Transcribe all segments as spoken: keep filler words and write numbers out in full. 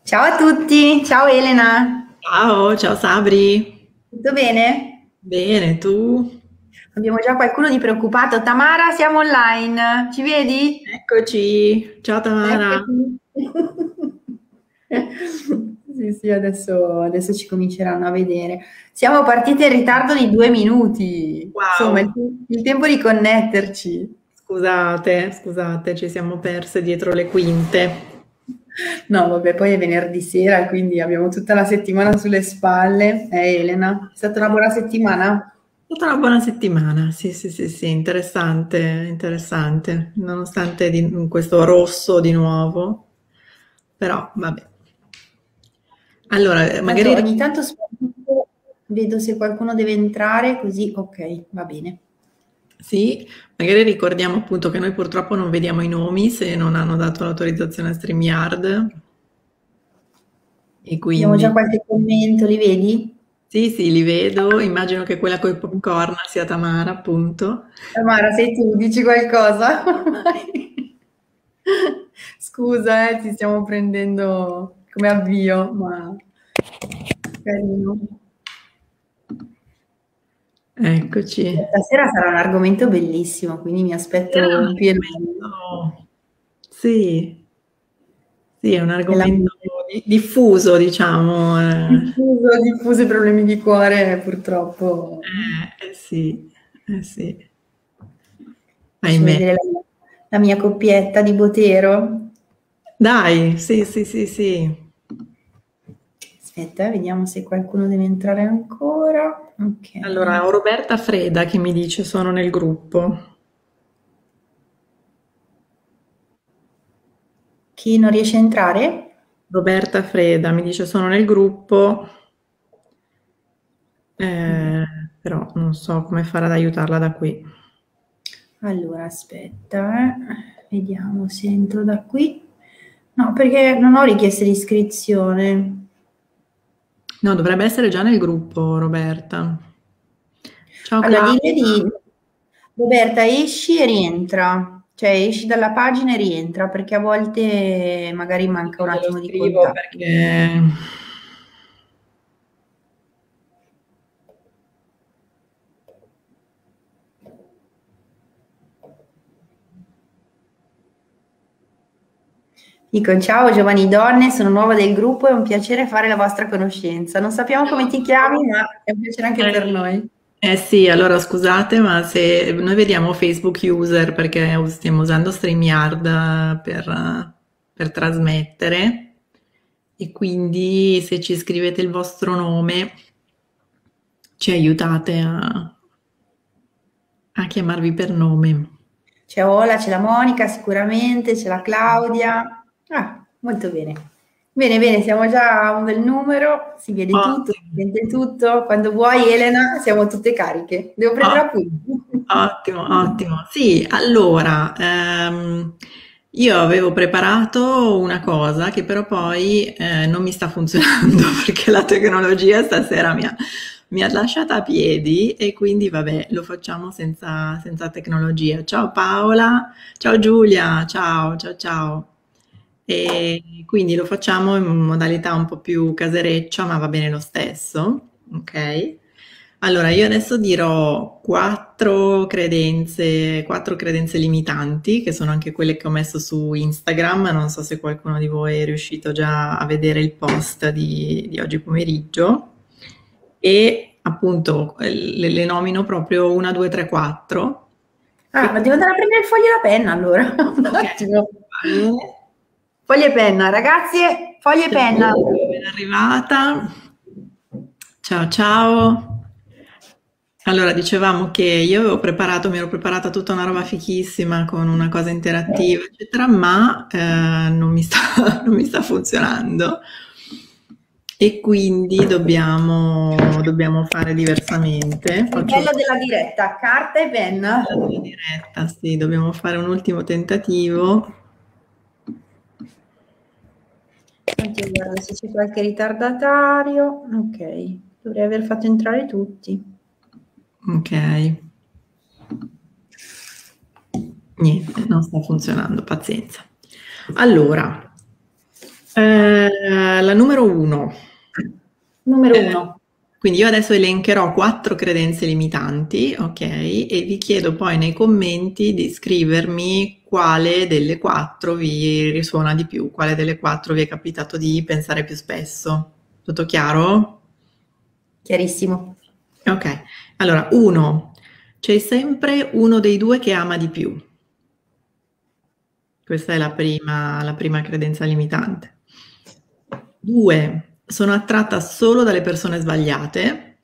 Ciao a tutti, ciao Elena, Ciao, ciao Sabri. tutto bene? Bene, tu? Abbiamo già qualcuno di preoccupato. Tamara, siamo online, ci vedi? Eccoci. Ciao Tamara. Eccoci. Sì, sì, adesso, adesso ci cominceranno a vedere. Siamo partite in ritardo di due minuti, insomma, il, Wow. il tempo di connetterci. Scusate, scusate, ci siamo perse dietro le quinte. No, vabbè, poi è venerdì sera, quindi abbiamo tutta la settimana sulle spalle. Eh, Elena, è stata una buona settimana? È stata una buona settimana, sì, sì, sì, sì, interessante, interessante, nonostante di- questo rosso di nuovo, però vabbè. Allora, eh, Tanto magari ogni tanto sparisco, vedo se qualcuno deve entrare, così ok, va bene. sì, magari ricordiamo appunto che noi purtroppo non vediamo i nomi se non hanno dato l'autorizzazione a StreamYard e Abbiamo già quindi qualche commento, li vedi? sì, sì, li vedo. Immagino che quella coi popcorn sia Tamara, appunto. Tamara, sei tu, dici qualcosa? Scusa, eh, ti stiamo prendendo come avvio, ma carino. Eccoci. Stasera sarà un argomento bellissimo, quindi mi Era aspetto un un pilone. argomento, sì, sì, è un È la argomento di- diffuso, diciamo. Eh, diffuso, diffuso i problemi di cuore, purtroppo. eh, eh sì, eh sì, Faccio ahimè. vedere la, la mia coppietta di Botero. Dai, sì, sì, sì, sì. Aspetta, vediamo se qualcuno deve entrare ancora. Allora, Ok. ho Roberta Freda che mi dice sono nel gruppo. Chi non riesce a entrare? Roberta Freda mi dice sono nel gruppo, Mm. eh, però non so come fare ad aiutarla da qui. Allora, aspetta, eh. Vediamo se entro da qui. No, perché non ho richieste di iscrizione. No, dovrebbe essere già nel gruppo, Roberta. Ciao Allora, Claudia. dille di Roberta, esci e rientra. Cioè, esci dalla pagina e rientra, perché a volte magari manca un Glielo attimo di scrivo contatto. perché... Dico, ciao giovani donne, sono nuova del gruppo, è un piacere fare la vostra conoscenza. Non sappiamo come ti chiami, ma è un piacere anche per Eh, noi. eh sì, allora scusate, ma se noi vediamo Facebook user perché stiamo usando StreamYard per, per trasmettere e quindi se ci scrivete il vostro nome ci aiutate a, a chiamarvi per nome. C'è Ola, c'è la Monica sicuramente, c'è la Claudia. Ah, molto bene. Bene, bene, siamo già a un bel numero, si vede tutto, si Ottimo. sente tutto. Quando vuoi, Elena, siamo tutte cariche. Devo prendere appunti. Ottimo, ottimo. Sì, allora, ehm, io avevo preparato una cosa che però poi eh, non mi sta funzionando perché la tecnologia stasera mi ha, mi ha lasciata a piedi e quindi vabbè, lo facciamo senza, senza tecnologia. Ciao Paola, ciao Giulia, ciao, ciao, ciao. E quindi lo facciamo in modalità un po' più casereccia, ma va bene lo stesso, ok? Allora, io adesso dirò quattro credenze, quattro credenze limitanti, che sono anche quelle che ho messo su Instagram. Non so se qualcuno di voi è riuscito già a vedere il post di, di oggi pomeriggio. E appunto eh, le, le nomino proprio una, due, tre, quattro. Ah, E ma devo andare a prendere il foglio e la penna allora. Un ok, attimo. va bene. Foglio e penna, ragazzi, foglio e Ciao, penna. ben arrivata. Ciao ciao. Allora, dicevamo che io avevo preparato, mi ero preparata tutta una roba fichissima con una cosa interattiva, eccetera, ma eh, non mi sta, non mi sta funzionando. E quindi dobbiamo, dobbiamo fare diversamente. Il Faccio bello della diretta, carta e penna. la diretta, sì, dobbiamo fare un ultimo tentativo. Oddio, guarda, se c'è qualche ritardatario. Ok, dovrei aver fatto entrare tutti. Ok, niente, non sta funzionando, pazienza. Allora, Eh, la numero uno. Numero Eh, uno. quindi io adesso elencherò quattro credenze limitanti, ok? E vi chiedo poi nei commenti di scrivermi quale delle quattro vi risuona di più, quale delle quattro vi è capitato di pensare più spesso. Tutto chiaro? Chiarissimo. Ok, allora, uno, c'è sempre uno dei due che ama di più. Questa è la prima, la prima credenza limitante. Due, sono attratta solo dalle persone sbagliate.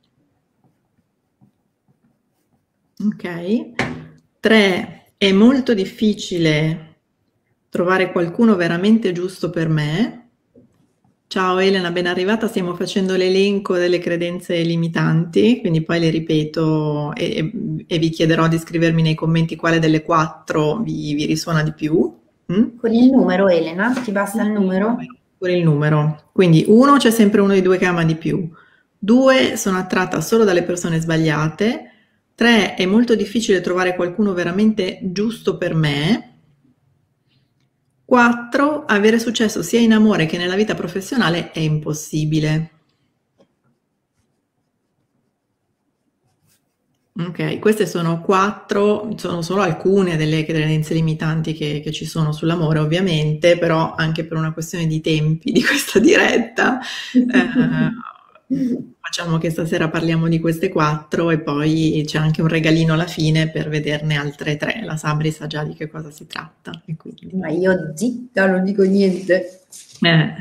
Ok. Tre, è molto difficile trovare qualcuno veramente giusto per me. Ciao Elena, ben arrivata. Stiamo facendo l'elenco delle credenze limitanti, quindi poi le ripeto e, e vi chiederò di scrivermi nei commenti quale delle quattro vi, vi risuona di più. Mm? Con il numero, Elena, ti basta il numero? Pure il numero. Quindi uno, c'è sempre uno dei due che ama di più. Due, sono attratta solo dalle persone sbagliate. Tre, è molto difficile trovare qualcuno veramente giusto per me. Quattro, avere successo sia in amore che nella vita professionale è impossibile. Ok, queste sono quattro, sono solo alcune delle credenze limitanti che, che ci sono sull'amore, ovviamente, però anche per una questione di tempi di questa diretta, eh, facciamo che stasera parliamo di queste quattro e poi c'è anche un regalino alla fine per vederne altre tre. La Sabri sa già di che cosa si tratta. E quindi... Ma io zitta, non dico niente. Eh.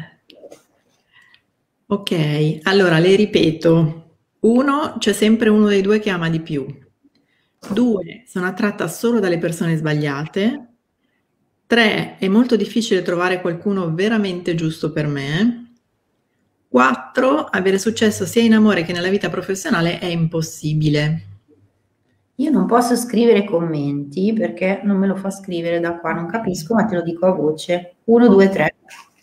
Ok, allora le ripeto. Uno, c'è sempre uno dei due che ama di più. Due, sono attratta solo dalle persone sbagliate. Tre, è molto difficile trovare qualcuno veramente giusto per me. Quattro, avere successo sia in amore che nella vita professionale è impossibile. Io non posso scrivere commenti perché non me lo fa scrivere da qua, non capisco, ma te lo dico a voce. Uno, due, tre.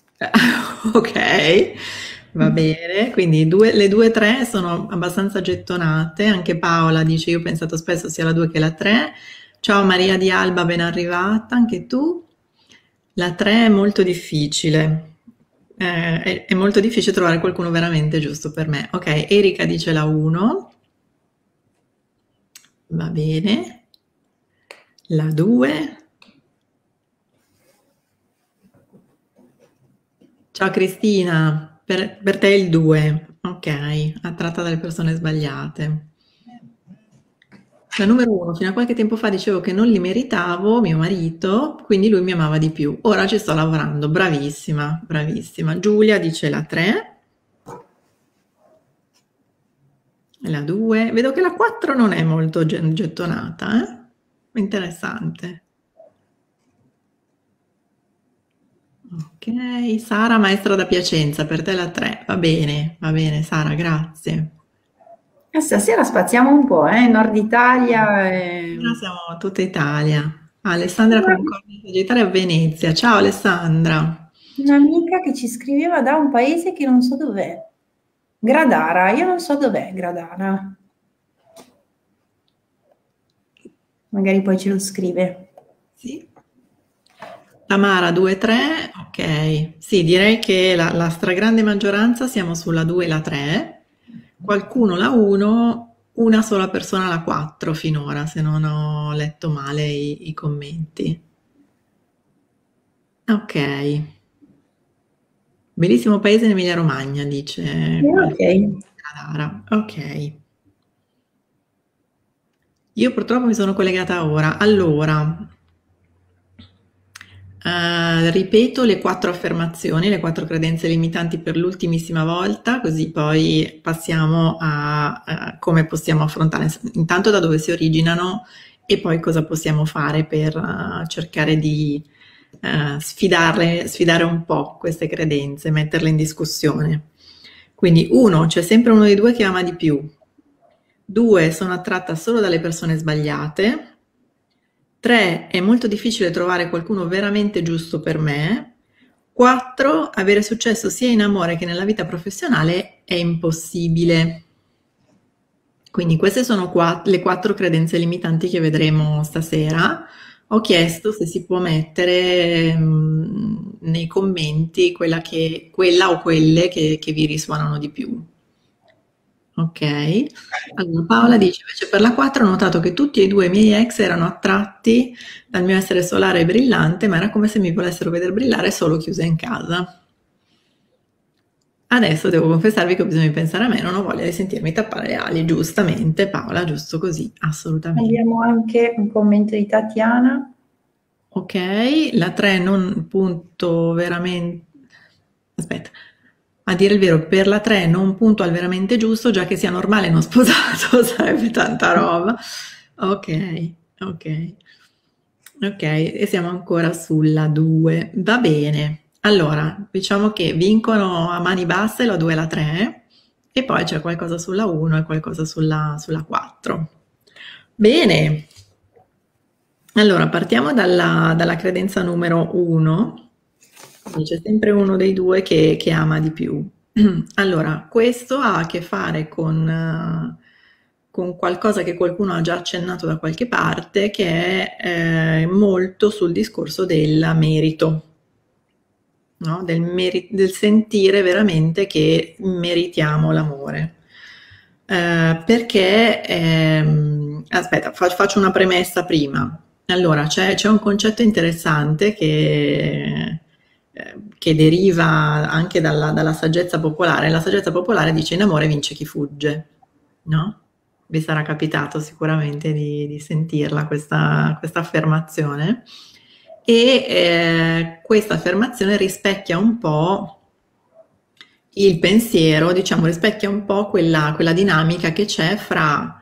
Ok, va bene. Quindi due, le due tre sono abbastanza gettonate. Anche Paola dice: io ho pensato spesso sia la due che la tre. Ciao Maria di Alba, ben arrivata, anche tu. La tre è molto difficile. Eh, è, è molto difficile trovare qualcuno veramente giusto per me. Ok, Erika dice la uno. Va bene. La due. Ciao Cristina, per, per te il due. Ok, attratta dalle persone sbagliate. La numero uno, fino a qualche tempo fa dicevo che non li meritavo, mio marito, quindi lui mi amava di più. Ora ci sto lavorando, bravissima, bravissima. Giulia dice la tre. La due. Vedo che la quattro non è molto gettonata, eh? Interessante. Ok, Sara, maestra da Piacenza, per te la tre. Va bene, va bene, Sara, grazie. E stasera spaziamo un po', eh? Nord Italia. E... Ora siamo tutta Italia. Ah, Alessandra Concordi, Sagittario a Venezia. Ciao Alessandra. Un'amica che ci scriveva da un paese che non so dov'è. Gradara, io non so dov'è Gradara. Magari poi ce lo scrive. Sì. Tamara due tre, ok. Sì, direi che la, la stragrande maggioranza siamo sulla due e la tre. Qualcuno la uno, una sola persona la quattro finora, se non ho letto male i, i commenti. Ok. Bellissimo paese in Emilia Romagna, dice Ok. Gradara. Ok. Io purtroppo mi sono collegata ora. Allora, eh, ripeto le quattro affermazioni, le quattro credenze limitanti per l'ultimissima volta, così poi passiamo a, a come possiamo affrontare, intanto da dove si originano e poi cosa possiamo fare per uh, cercare di uh, sfidarle, sfidare un po' queste credenze, metterle in discussione. Quindi uno, c'è sempre uno dei due che ama di più. Due, sono attratta solo dalle persone sbagliate. Tre, è molto difficile trovare qualcuno veramente giusto per me. Quattro, avere successo sia in amore che nella vita professionale è impossibile. Quindi queste sono qua- le quattro credenze limitanti che vedremo stasera. Ho chiesto se si può mettere mm, nei commenti quella, che, quella o quelle che, che vi risuonano di più. Ok. Allora, Paola dice, invece per la quattro ho notato che tutti e due i miei ex erano attratti dal mio essere solare e brillante, ma era come se mi volessero vedere brillare solo chiusa in casa. Adesso devo confessarvi che ho bisogno di pensare a me, non ho voglia di sentirmi tappare le ali, giustamente Paola, giusto così, assolutamente. Abbiamo anche un commento di Tatiana. Ok, la tre non punto veramente... Aspetta, a dire il vero, per la tre non punto al veramente giusto, già che sia normale non sposato, sarebbe tanta roba. Ok, ok, ok, e siamo ancora sulla due. Va bene. Allora, diciamo che vincono a mani basse la due e la tre, e poi c'è qualcosa sulla uno e qualcosa sulla, sulla quattro. Bene. Allora, partiamo dalla, dalla credenza numero uno. C'è sempre uno dei due che, che ama di più. Allora, questo ha a che fare con, eh, con qualcosa che qualcuno ha già accennato da qualche parte, che è eh, molto sul discorso del merito, no? Del, meri- del sentire veramente che meritiamo l'amore. Eh, perché, ehm, aspetta, fa- faccio una premessa prima. Allora, c'è, c'è un concetto interessante che, eh, che deriva anche dalla, dalla saggezza popolare. La saggezza popolare dice in amore vince chi fugge, no? Vi sarà capitato sicuramente di, di sentirla questa, questa affermazione. E eh, questa affermazione rispecchia un po' il pensiero, diciamo, rispecchia un po' quella, quella dinamica che c'è fra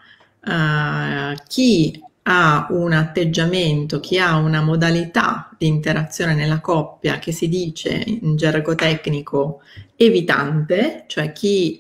eh, chi ha un atteggiamento, chi ha una modalità di interazione nella coppia che si dice in gergo tecnico evitante, cioè chi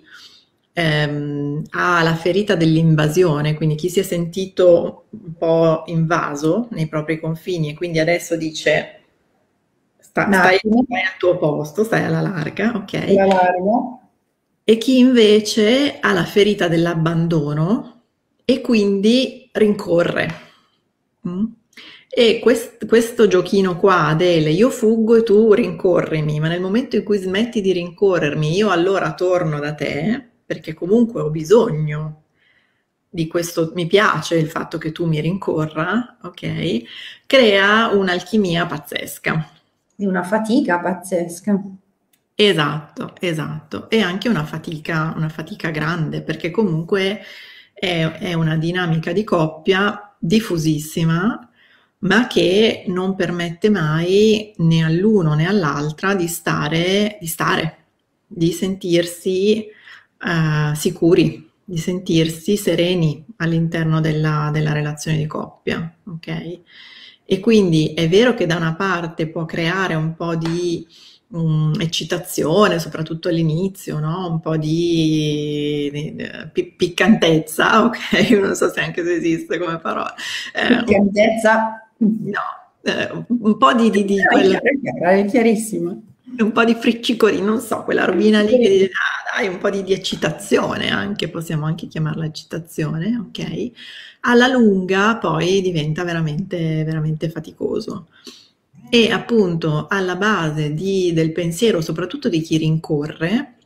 ehm, ha la ferita dell'invasione, quindi chi si è sentito un po' invaso nei propri confini e quindi adesso dice sta- Un stai, attimo, stai al tuo posto, stai alla larga, ok? la largo. E chi invece ha la ferita dell'abbandono e quindi rincorre. Mm? E quest- questo giochino qua del io fuggo e tu rincorrimi, ma nel momento in cui smetti di rincorrermi, io allora torno da te, perché comunque ho bisogno di questo, mi piace il fatto che tu mi rincorra, ok? Crea un'alchimia pazzesca. Di una fatica pazzesca. Esatto, esatto. E anche una fatica, una fatica grande, perché comunque è, è una dinamica di coppia diffusissima, ma che non permette mai né all'uno né all'altra di stare, di stare, di sentirsi eh, sicuri, di sentirsi sereni all'interno della, della relazione di coppia, ok? E quindi è vero che da una parte può creare un po' di mm, eccitazione, soprattutto all'inizio, no? Un po' di, di- di- pi- piccantezza, ok? Non so se anche se esiste come parola. Eh, un- Piccantezza. no, eh, un po' di, di, di No, è quella chiaro, è chiaro, è chiarissimo. un po' di friccicolino, non so, quella robina lì che dice, ah, dai, un po' di, di eccitazione anche, possiamo anche chiamarla eccitazione, ok? Alla lunga poi diventa veramente, veramente faticoso. E appunto alla base di- del pensiero, soprattutto di chi rincorre,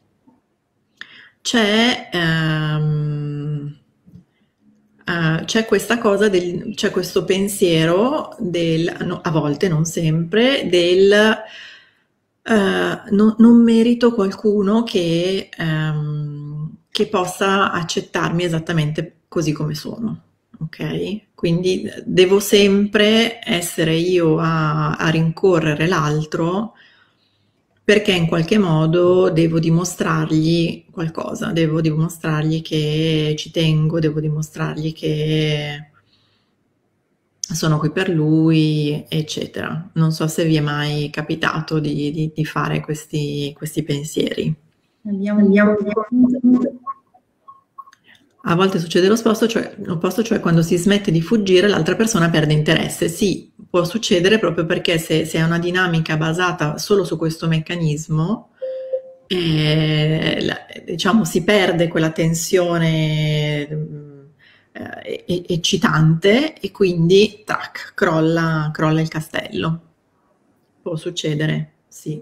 c'è ehm, eh, c'è questa cosa del, c'è questo pensiero del, no, a volte, non sempre, del eh, no- non merito qualcuno che, ehm, che possa accettarmi esattamente così come sono. Ok? Quindi eh, devo sempre essere io a, a rincorrere l'altro perché in qualche modo devo dimostrargli qualcosa, devo dimostrargli che ci tengo, devo dimostrargli che sono qui per lui, eccetera. Non so se vi è mai capitato di, di- di fare questi, questi pensieri. Abbiamo un commento. A volte succede l'opposto, cioè, l'opposto, cioè quando si smette di fuggire l'altra persona perde interesse. Sì, può succedere proprio perché se, se è una dinamica basata solo su questo meccanismo, eh, la- diciamo, si perde quella tensione, mm, eh, e- eccitante e quindi tac, crolla, crolla il castello. Può succedere, sì.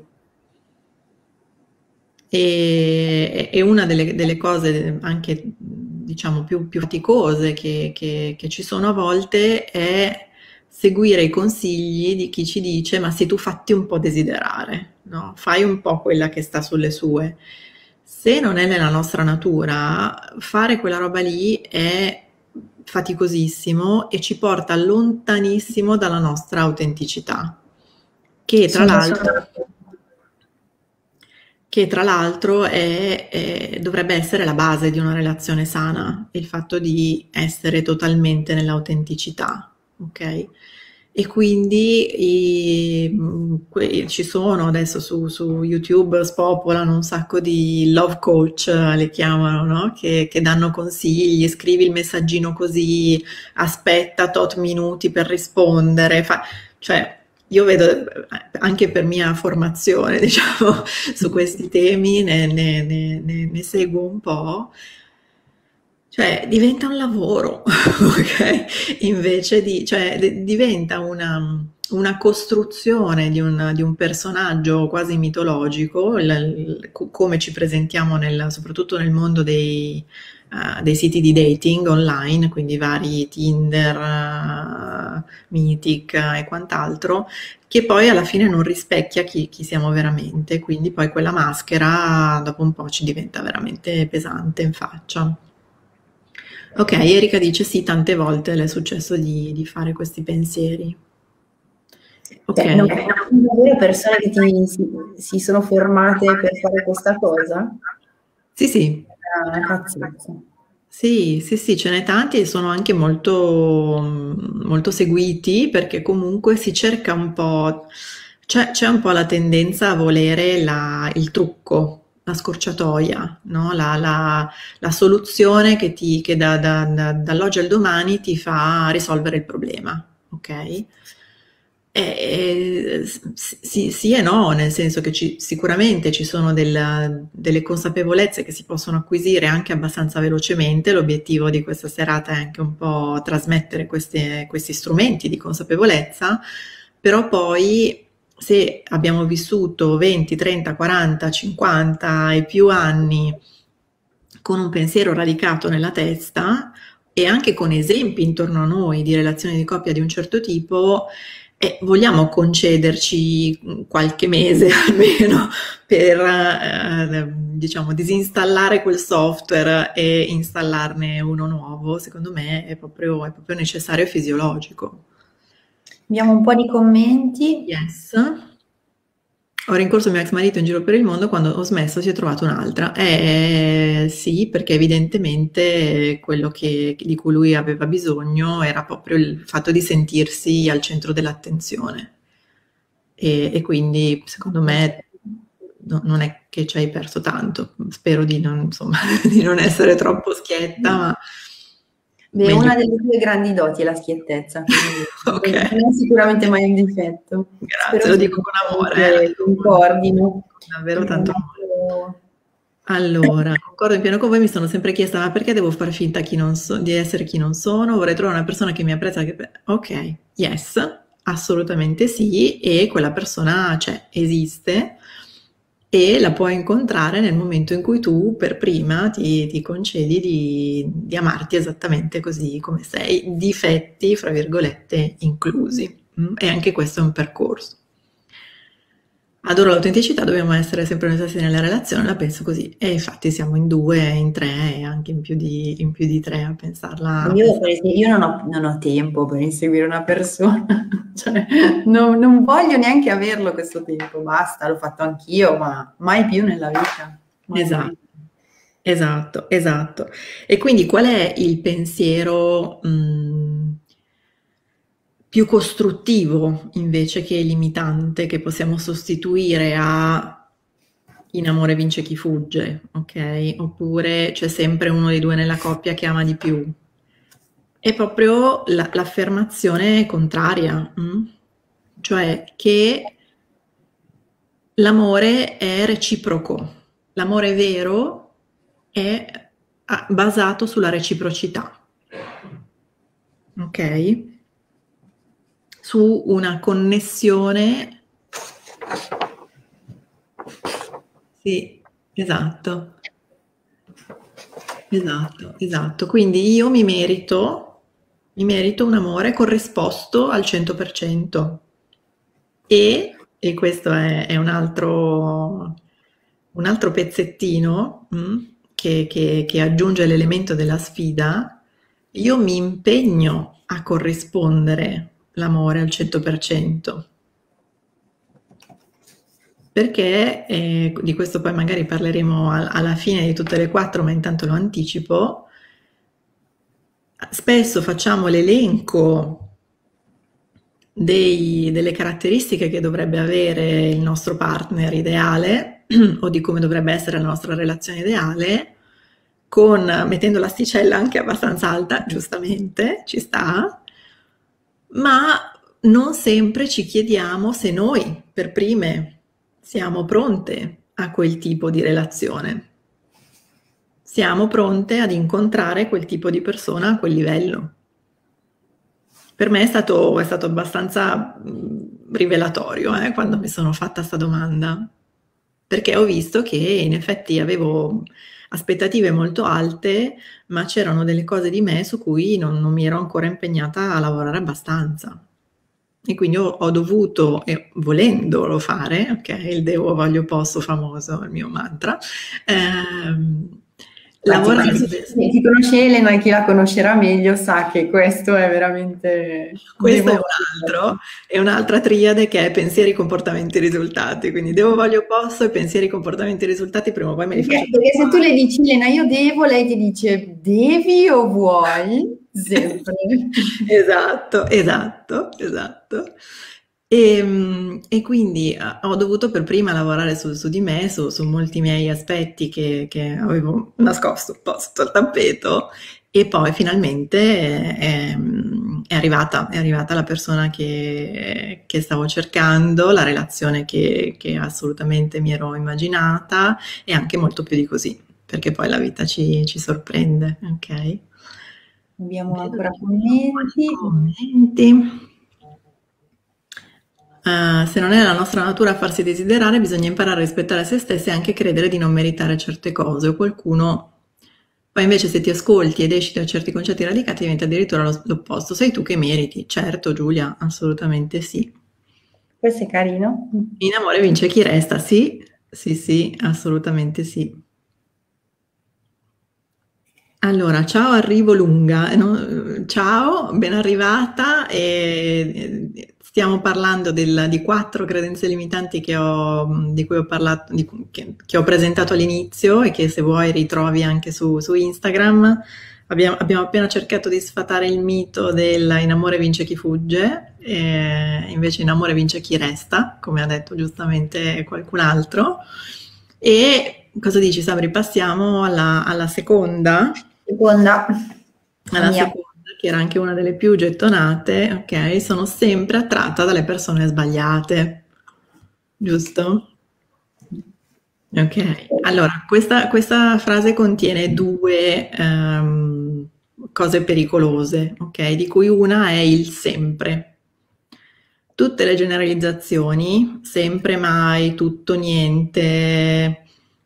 E, e una delle, delle cose anche, diciamo, più, più faticose che, che- che ci sono a volte è seguire i consigli di chi ci dice: ma sì, tu fatti un po' desiderare, no? Fai un po' quella che sta sulle sue. Se non è nella nostra natura, fare quella roba lì è faticosissimo e ci porta lontanissimo dalla nostra autenticità, che tra Sono l'altro d'accordo. che tra l'altro è- è- dovrebbe essere la base di una relazione sana, il fatto di essere totalmente nell'autenticità, ok? E quindi i- mh, que- ci sono adesso su, su YouTube, spopolano un sacco di love coach, le chiamano, no? Che, che danno consigli, scrivi il messaggino così, aspetta tot minuti per rispondere, fa- cioè io vedo eh, anche per mia formazione, diciamo, su questi temi, ne, ne- ne- ne- ne seguo un po', cioè diventa un lavoro, ok? Invece di, cioè d- diventa una, una costruzione di un, di un personaggio quasi mitologico, il- il- co- come ci presentiamo nel- soprattutto nel mondo dei, eh, dei siti di dating online, quindi vari Tinder, eh, Mythic e quant'altro, che poi alla fine non rispecchia chi, chi siamo veramente, quindi poi quella maschera dopo un po' ci diventa veramente pesante in faccia. Ok, Erika dice sì, tante volte le è successo di, di fare questi pensieri. Ok, Cioè, non conosci davvero persone che ti, si, si sono formate per fare questa cosa? sì, sì, È una pazzezza. sì, sì, sì, ce n'è tanti e sono anche molto, mm, molto seguiti perché comunque si cerca un po', c'è c'è un po' la tendenza a volere la- il trucco, la scorciatoia, no? La, la- la soluzione che, ti, che da- da- da- dall'oggi al domani ti fa risolvere il problema, ok? Eh, s- sì, sì e no, nel senso che ci- sicuramente ci sono del- delle consapevolezze che si possono acquisire anche abbastanza velocemente. L'obiettivo di questa serata è anche un po' trasmettere queste- questi strumenti di consapevolezza, però poi se abbiamo vissuto venti, trenta, quaranta, cinquanta e più anni con un pensiero radicato nella testa e anche con esempi intorno a noi di relazioni di coppia di un certo tipo, e vogliamo concederci qualche mese almeno per, eh, diciamo, disinstallare quel software e installarne uno nuovo, secondo me è proprio, è proprio necessario e fisiologico. Abbiamo un po' di commenti. Yes. Ho rincorso mio ex marito in giro per il mondo, quando ho smesso si è trovato un'altra. Eh sì, perché evidentemente quello che- di cui lui aveva bisogno era proprio il fatto di sentirsi al centro dell'attenzione. E, e quindi secondo me no- non è che ci hai perso tanto. Spero di non, insomma, di non essere troppo schietta, ma Beh, meglio. una delle tue grandi doti è la schiettezza, quindi Ok, non è sicuramente mai un difetto. grazie, Spero lo che dico con amore, eh, che concordino. con davvero È tanto amore. molto- Allora, concordo in pieno con voi, mi sono sempre chiesta, ma perché devo far finta chi non so- di essere chi non sono? Vorrei trovare una persona che mi apprezza, che... Ok, yes, assolutamente sì, e quella persona c'è, esiste, e la puoi incontrare nel momento in cui tu per prima ti, ti concedi di, di amarti esattamente così come sei, difetti, fra virgolette, inclusi. Mm? E anche questo è un percorso. Adoro l'autenticità, dobbiamo essere sempre noi stessi nella relazione, la penso così. E infatti siamo in due, in tre e anche in più di, in più di tre a pensarla, a Io, per pensarla. esempio, io non ho, non ho tempo per inseguire una persona, cioè, non, non voglio neanche averlo questo tempo, basta, l'ho fatto anch'io, ma mai più nella vita, mai Esatto, mai. esatto, esatto. E quindi qual è il pensiero, mh, più costruttivo invece che limitante che possiamo sostituire a in amore vince chi fugge, ok? Oppure c'è sempre uno dei due nella coppia che ama di più. È proprio la- l'affermazione contraria, mm? Cioè che l'amore è reciproco, l'amore vero è ah, basato sulla reciprocità. ok? Su una connessione, sì, esatto, esatto, esatto. Quindi io mi merito, mi merito un amore corrisposto al cento per cento. E, e questo è, è un altro, un altro pezzettino, mm, che, che- che aggiunge l'elemento della sfida. Io mi impegno a corrispondere l'amore al cento per cento. Perché, eh, di questo poi magari parleremo al- alla fine di tutte le quattro, ma intanto lo anticipo, spesso facciamo l'elenco dei- delle caratteristiche che dovrebbe avere il nostro partner ideale o di come dovrebbe essere la nostra relazione ideale, con, mettendo l'asticella anche abbastanza alta, giustamente, ci sta, ma non sempre ci chiediamo se noi per prime siamo pronte a quel tipo di relazione. Siamo pronte ad incontrare quel tipo di persona a quel livello. Per me è stato, è stato abbastanza mh, rivelatorio, eh, quando mi sono fatta sta domanda, perché ho visto che in effetti avevo aspettative molto alte, ma c'erano delle cose di me su cui non, non mi ero ancora impegnata a lavorare abbastanza. E quindi ho, ho dovuto, e volendolo fare, ok, il devo, voglio, posso famoso, il mio mantra, ehm, Infatti, lavorare chi, su... chi conosce Elena e chi la conoscerà meglio sa che questo è veramente Questo è devo. un altro, è un'altra triade che è pensieri, comportamenti, risultati. Quindi devo, voglio, posso e pensieri, comportamenti, risultati, prima o poi me li faccio Perché, perché se tu trovare. le dici Elena, io devo, lei ti dice devi o vuoi? Sempre. Esatto, esatto, esatto. E, mm, e quindi eh, ho dovuto per prima lavorare su, su di me, su, su molti miei aspetti che, che avevo nascosto un po' sotto il tappeto, e poi finalmente è, è- è arrivata, è arrivata la persona che, che stavo cercando, la relazione che, che assolutamente mi ero immaginata, e anche molto più di così, perché poi la vita ci, ci sorprende, ok? Abbiamo Vedo ancora che ci sono un po' di commenti. commenti. Eh, se non è la nostra natura a farsi desiderare, bisogna imparare a rispettare se stessi e anche credere di non meritare certe cose. O qualcuno, poi invece se ti ascolti ed esci da certi concetti radicati diventa addirittura lo- l'opposto. Sei tu che meriti. Certo, Giulia, assolutamente sì. Questo è carino. In amore vince chi resta, sì, sì, sì, assolutamente sì. Allora, ciao, arrivo lunga, eh, no? Ciao, ben arrivata. E e stiamo parlando del- di quattro credenze limitanti che ho, di cui ho parlato, di cui- che, che ho presentato all'inizio e che se vuoi ritrovi anche su, su Instagram. Abbiamo, abbiamo appena cercato di sfatare il mito del in amore vince chi fugge, e invece in amore vince chi resta, come ha detto giustamente qualcun altro. E cosa dici, Sabri? Passiamo alla, alla seconda, Seconda, la alla mia. seconda, che era anche una delle più gettonate, ok? Sono sempre attratta dalle persone sbagliate, giusto? Ok, allora questa, questa frase contiene due ehm, cose pericolose, ok? Di cui una è il sempre. Tutte le generalizzazioni, sempre, mai, tutto, niente,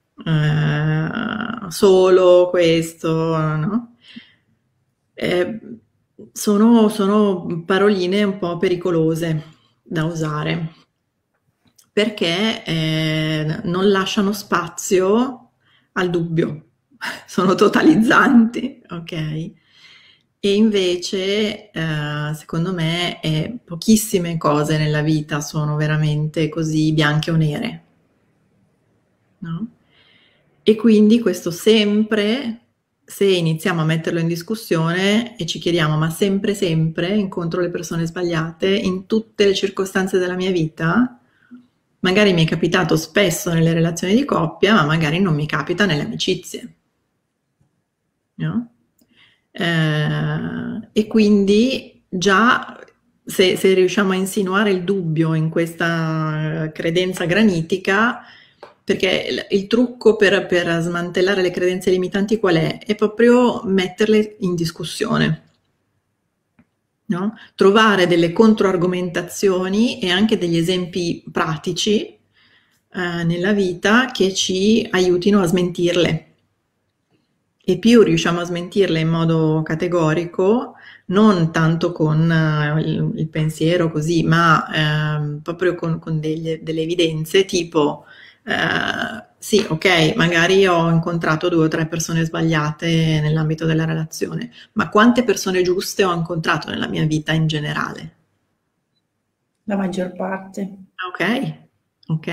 eh, solo questo, no? Eh, sono, sono paroline un po' pericolose da usare perché eh, non lasciano spazio al dubbio, sono totalizzanti, ok? E invece, eh, secondo me, eh, pochissime cose nella vita sono veramente così bianche o nere, no? E quindi questo sempre, se iniziamo a metterlo in discussione e ci chiediamo, ma sempre, sempre incontro le persone sbagliate in tutte le circostanze della mia vita? Magari mi è capitato spesso nelle relazioni di coppia, ma magari non mi capita nelle amicizie, no? Eh, e quindi già se, se riusciamo a insinuare il dubbio in questa eh, credenza granitica, perché il, il trucco per, per smantellare le credenze limitanti qual è? È proprio metterle in discussione. no? Trovare delle controargomentazioni e anche degli esempi pratici eh, nella vita che ci aiutino a smentirle. E più riusciamo a smentirle in modo categorico, non tanto con eh, il, il pensiero così, ma ehm, proprio con, con degli- delle evidenze, tipo, eh, sì, ok, magari ho incontrato due o tre persone sbagliate nell'ambito della relazione, ma quante persone giuste ho incontrato nella mia vita in generale? La maggior parte. Ok, ok.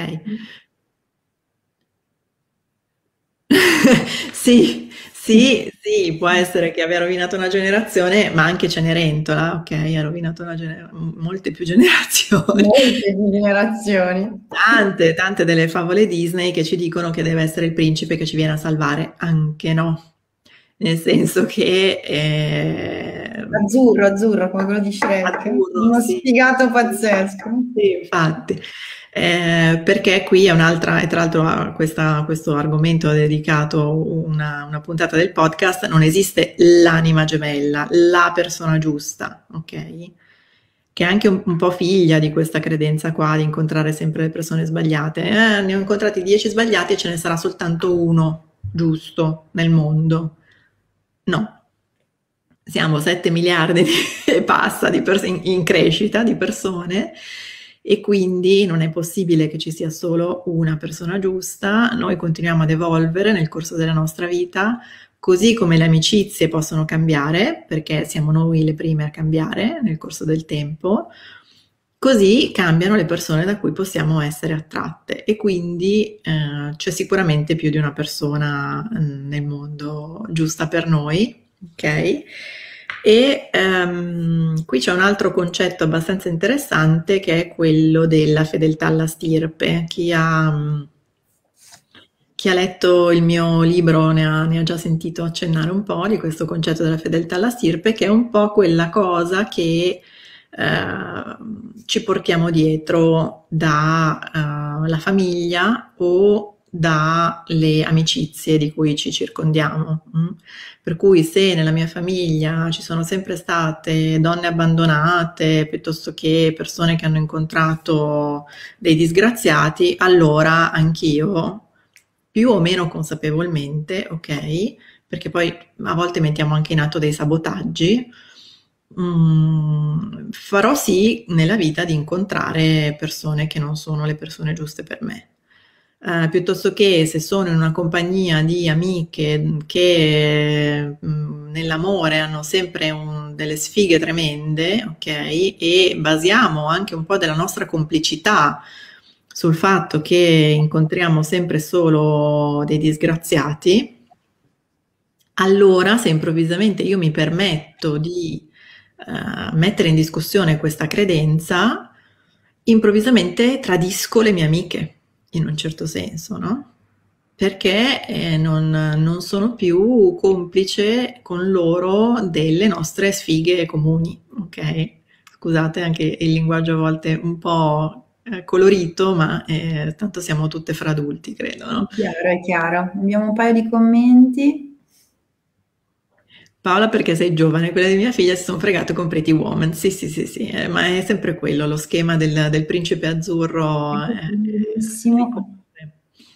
Sì, sì, sì, può essere che abbia rovinato una generazione, ma anche Cenerentola, ok, ha rovinato una gener- molte più generazioni. Molte generazioni. Tante, tante delle favole Disney che ci dicono che deve essere il principe che ci viene a salvare, anche no. Nel senso che eh, Azzurro, azzurro, come quello di Shrek. azzurro, Uno sì. sfigato pazzesco. Sì, infatti. Eh, perché qui è un'altra, e tra l'altro a questa- questo argomento ho dedicato una, una puntata del podcast, non esiste l'anima gemella, la persona giusta, ok? Che è anche un, un po' figlia di questa credenza qua di incontrare sempre le persone sbagliate. Eh, ne ho incontrati dieci sbagliati e ce ne sarà soltanto uno giusto nel mondo. No, siamo sette miliardi di- e passa di pers- in, in crescita di persone e quindi non è possibile che ci sia solo una persona giusta. Noi continuiamo ad evolvere nel corso della nostra vita, così come le amicizie possono cambiare, perché siamo noi le prime a cambiare nel corso del tempo. Così cambiano le persone da cui possiamo essere attratte e quindi eh, c'è sicuramente più di una persona mm, nel mondo giusta per noi, ok? E ehm, qui c'è un altro concetto abbastanza interessante che è quello della fedeltà alla stirpe. Chi ha, mm, chi ha letto il mio libro ne ha, ne ha già sentito accennare un po' di questo concetto della fedeltà alla stirpe, che è un po' quella cosa che eh, ci portiamo dietro dalla famiglia o dalle amicizie di cui ci circondiamo. mm. Per cui se nella mia famiglia ci sono sempre state donne abbandonate piuttosto che persone che hanno incontrato dei disgraziati, allora anch'io, più o meno consapevolmente, ok, perché poi a volte mettiamo anche in atto dei sabotaggi, mm, farò sì nella vita di incontrare persone che non sono le persone giuste per me. Eh, piuttosto che se sono in una compagnia di amiche che mm, nell'amore hanno sempre un- delle sfighe tremende, ok? E basiamo anche un po' della nostra complicità sul fatto che incontriamo sempre solo dei disgraziati, allora se improvvisamente io mi permetto di eh, mettere in discussione questa credenza, improvvisamente tradisco le mie amiche, in un certo senso, no? Perché eh, non, non sono più complice con loro delle nostre sfighe comuni, ok? Scusate anche il linguaggio a volte un po' eh, colorito, ma eh, tanto siamo tutte fra adulti, credo, no? Chiaro, è chiaro. Abbiamo un paio di commenti. Paola, perché sei giovane, quelle di mia figlia si sono fregate con Pretty Woman. Sì, sì, sì, sì, eh, ma è sempre quello, lo schema del, del principe azzurro eh, Bellissimo. ricorre.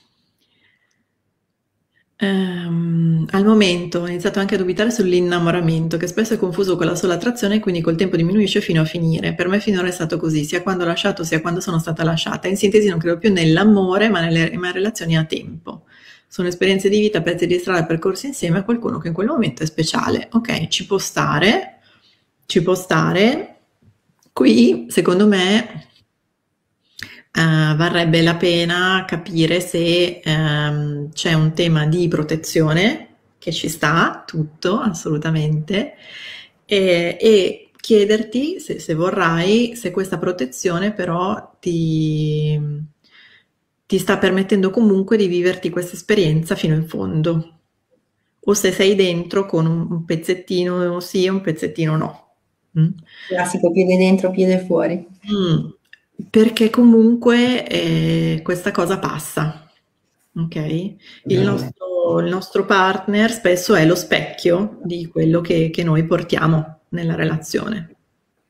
Ehm, al momento ho iniziato anche a dubitare sull'innamoramento, che spesso è confuso con la sola attrazione e quindi col tempo diminuisce fino a finire. Per me finora è stato così, sia quando ho lasciato sia quando sono stata lasciata. In sintesi non credo più nell'amore, ma nelle, ma in relazioni a tempo. Sono esperienze di vita, pezzi di strada percorsi insieme a qualcuno che in quel momento è speciale. Ok, ci può stare, ci può stare. Qui, secondo me, eh, varrebbe la pena capire se ehm, c'è un tema di protezione che ci sta tutto, assolutamente, e, e chiederti se, se vorrai se questa protezione però ti, ti sta permettendo comunque di viverti questa esperienza fino in fondo, o se sei dentro con un, un pezzettino sì e un pezzettino no. Mm? Classico piede dentro, piede fuori. Mm, perché comunque eh, questa cosa passa, ok? Il nostro, il nostro partner spesso è lo specchio di quello che, che noi portiamo nella relazione.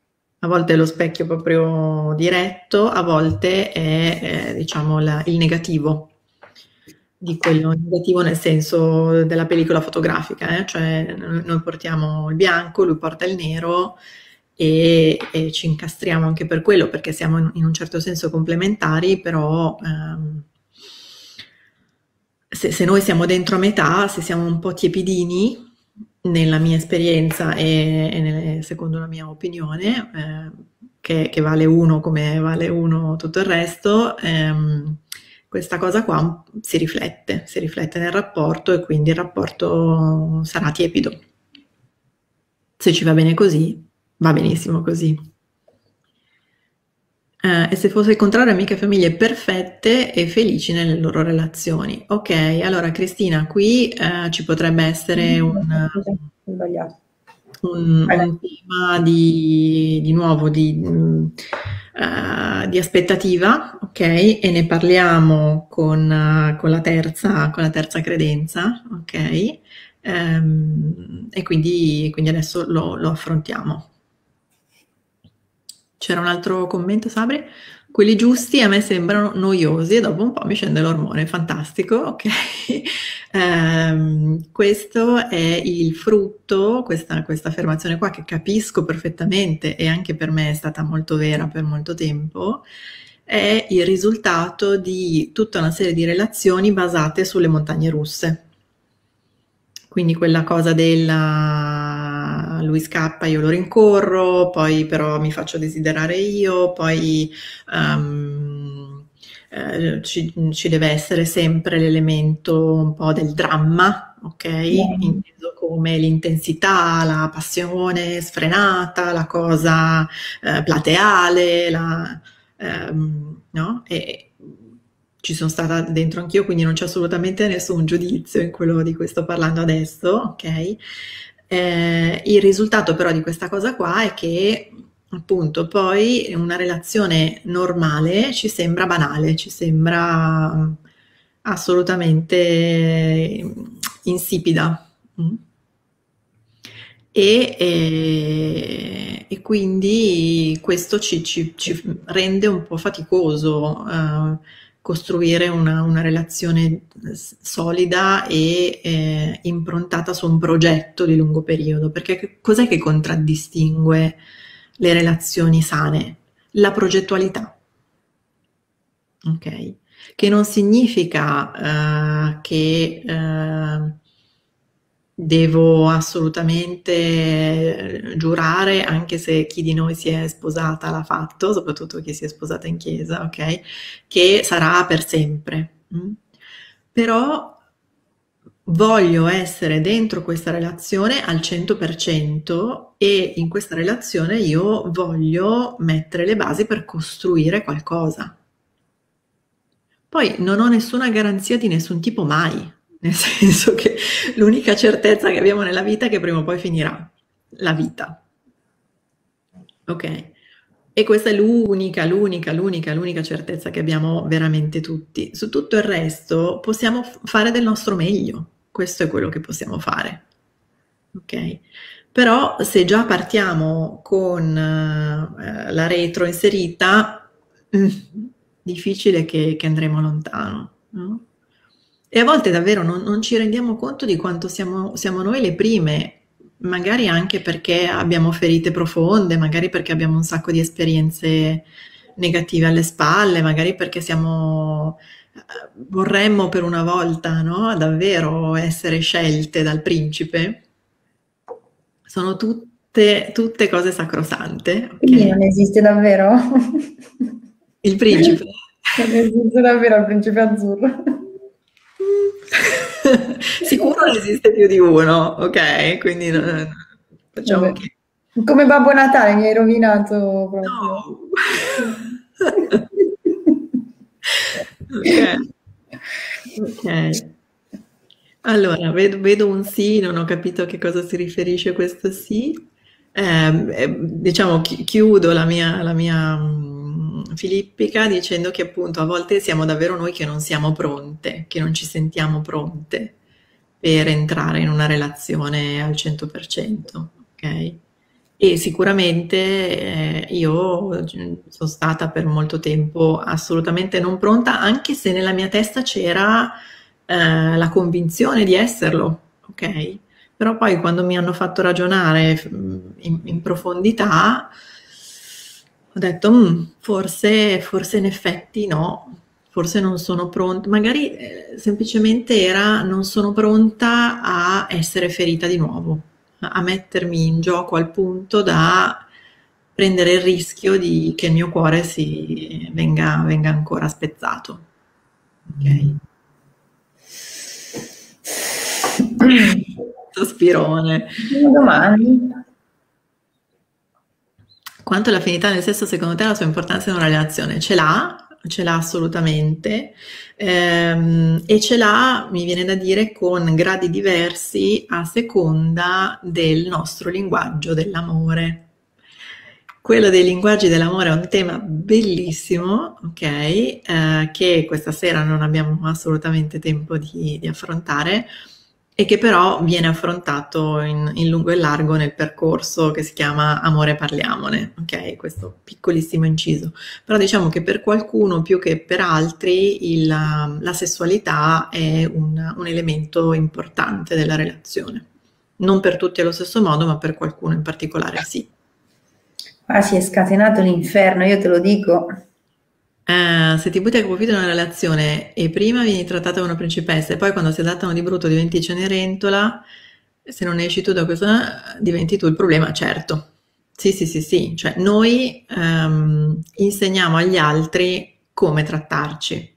A volte è lo specchio proprio diretto, a volte è, eh, diciamo, la- il negativo di quello negativo nel senso della pellicola fotografica, eh? Cioè noi noi portiamo il bianco, lui porta il nero e, e ci incastriamo anche per quello, perché siamo in, in un certo senso complementari, però ehm, se, se noi siamo dentro a metà, se siamo un po' tiepidini, nella mia esperienza e, e nelle- secondo la mia opinione, eh, che, che vale uno come vale uno tutto il resto, ehm, questa cosa qua si riflette, si riflette nel rapporto e quindi il rapporto sarà tiepido. Se ci va bene così, va benissimo così. Eh, e se fosse il contrario, amiche e famiglie perfette e felici nelle loro relazioni. Ok, allora Cristina, qui eh, ci potrebbe essere un, Scusa, ho sbagliato. un, Vai, vai. un tema di, di nuovo di, mh, eh, di aspettativa, ok? E ne parliamo con, eh, con la terza, con la terza credenza, ok? Ehm, e quindi, quindi adesso lo, lo affrontiamo. C'era un altro commento, Sabri? Quelli giusti a me sembrano noiosi e dopo un po' mi scende l'ormone, fantastico, ok? Ehm, questo è il frutto, questa, questa affermazione qua che capisco perfettamente e anche per me è stata molto vera per molto tempo, è il risultato di tutta una serie di relazioni basate sulle montagne russe. Quindi quella cosa della lui scappa, io lo rincorro, poi però mi faccio desiderare io, poi ehm, eh, ci, ci deve essere sempre l'elemento un po' del dramma, ok? Bene. Inteso come l'intensità, la passione sfrenata, la cosa eh, plateale, la, ehm, no? E ci sono stata dentro anch'io, quindi non c'è assolutamente nessun giudizio in quello di cui sto parlando adesso, ok? Eh, il risultato però di questa cosa qua è che appunto poi una relazione normale ci sembra banale, ci sembra assolutamente insipida. Mm. E, e- e quindi questo ci, ci- ci rende un po' faticoso eh, costruire una, una relazione s- solida e eh, improntata su un progetto di lungo periodo, perché che- cos'è che contraddistingue le relazioni sane? La progettualità, ok? Che non significa eh, che eh, devo assolutamente eh, giurare, anche se chi di noi si è sposata l'ha fatto, soprattutto chi si è sposata in chiesa, ok? Che sarà per sempre. Mm? Però voglio essere dentro questa relazione al cento per cento e in questa relazione io voglio mettere le basi per costruire qualcosa. Poi non ho nessuna garanzia di nessun tipo mai, nel senso che l'unica certezza che abbiamo nella vita è che prima o poi finirà la vita, ok? E questa è l'unica, l'unica, l'unica, l'unica certezza che abbiamo veramente tutti. Su tutto il resto possiamo f- fare del nostro meglio, questo è quello che possiamo fare, ok? Però se già partiamo con eh, la retro inserita, mm, difficile che, che andremo lontano, no? E a volte davvero non, non ci rendiamo conto di quanto siamo, siamo noi le prime, magari anche perché abbiamo ferite profonde, magari perché abbiamo un sacco di esperienze negative alle spalle, magari perché siamo, eh, vorremmo per una volta, no? Davvero essere scelte dal principe. Sono tutte, tutte cose sacrosante, Quindi ok? non esiste davvero? Il principe. Non esiste davvero il principe azzurro. Sicuro ne esiste più di uno, ok? Quindi no- no- no, facciamo Vabbè. che... Come Babbo Natale mi hai rovinato proprio. No! Ok, ok. Allora, vedo, vedo un sì, non ho capito a che cosa si riferisce questo sì. Ehm, eh, diciamo, chi- chiudo la mia, la mia mm, filippica dicendo che appunto a volte siamo davvero noi che non siamo pronte, che non ci sentiamo pronte per entrare in una relazione al cento per cento, ok? E sicuramente eh, io sono stata per molto tempo assolutamente non pronta, anche se nella mia testa c'era eh, la convinzione di esserlo, ok? Però poi quando mi hanno fatto ragionare mm, in, in profondità, ho detto, "Mm, forse, forse in effetti no, forse non sono pronta, magari eh, semplicemente era non sono pronta a essere ferita di nuovo, a, a mettermi in gioco al punto da prendere il rischio di che il mio cuore si venga, venga ancora spezzato. Ok? Sospirone. Domani. Quanto l'affinità nel sesso secondo te ha la sua importanza in una relazione? Ce l'ha, ce l'ha assolutamente, ehm, e ce l'ha, mi viene da dire, con gradi diversi a seconda del nostro linguaggio dell'amore. Quello dei linguaggi dell'amore è un tema bellissimo, ok? Eh, che questa sera non abbiamo assolutamente tempo di, di affrontare e che però viene affrontato in, in lungo e largo nel percorso che si chiama Amore parliamone, ok? Questo piccolissimo inciso. Però diciamo che per qualcuno più che per altri il- la sessualità è un, un elemento importante della relazione. Non per tutti allo stesso modo, ma per qualcuno in particolare sì. Ah, si è scatenato l'inferno, io te lo dico. Eh, se ti butti a capofitto in una relazione e prima vieni trattata come una principessa e poi quando si adattano di brutto diventi Cenerentola, se non esci tu da questo, diventi tu il problema, certo. Sì, sì, sì, sì, cioè noi ehm, insegniamo agli altri come trattarci,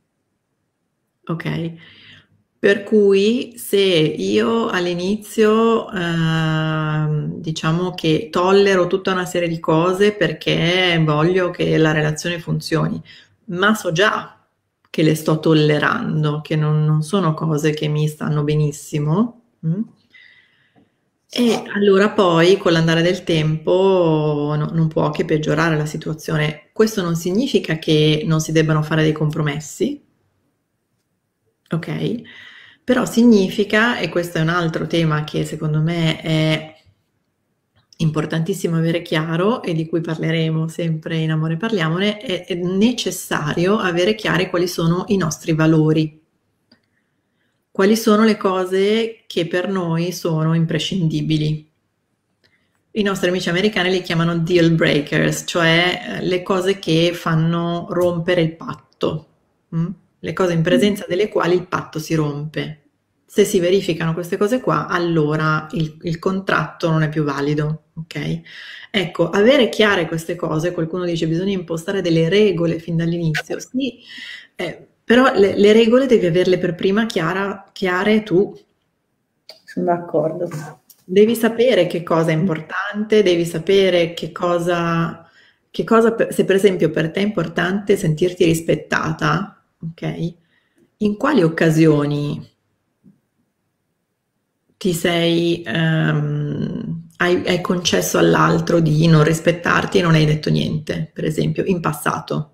ok? Per cui se io all'inizio ehm, diciamo che tollero tutta una serie di cose perché voglio che la relazione funzioni, ma so già che le sto tollerando, che non, non sono cose che mi stanno benissimo, mm? E allora poi con l'andare del tempo no- non può che peggiorare la situazione. Questo non significa che non si debbano fare dei compromessi, ok? Però significa, e questo è un altro tema che secondo me è importantissimo avere chiaro e di cui parleremo sempre in Amore Parliamone, è, è necessario avere chiari quali sono i nostri valori, quali sono le cose che per noi sono imprescindibili. I nostri amici americani li chiamano deal breakers, cioè eh, le cose che fanno rompere il patto, mm? Le cose in presenza delle quali il patto si rompe. Se si verificano queste cose qua, allora il, il contratto non è più valido, ok? Ecco, avere chiare queste cose, qualcuno dice bisogna impostare delle regole fin dall'inizio, sì, eh, però le, le regole devi averle per prima chiara- chiare tu. Sono d'accordo. Devi sapere che cosa è importante, devi sapere che cosa, che cosa per- se per esempio per te è importante sentirti rispettata, ok? In quali occasioni ti sei, ehm, hai, hai concesso all'altro di non rispettarti e non hai detto niente, per esempio, in passato?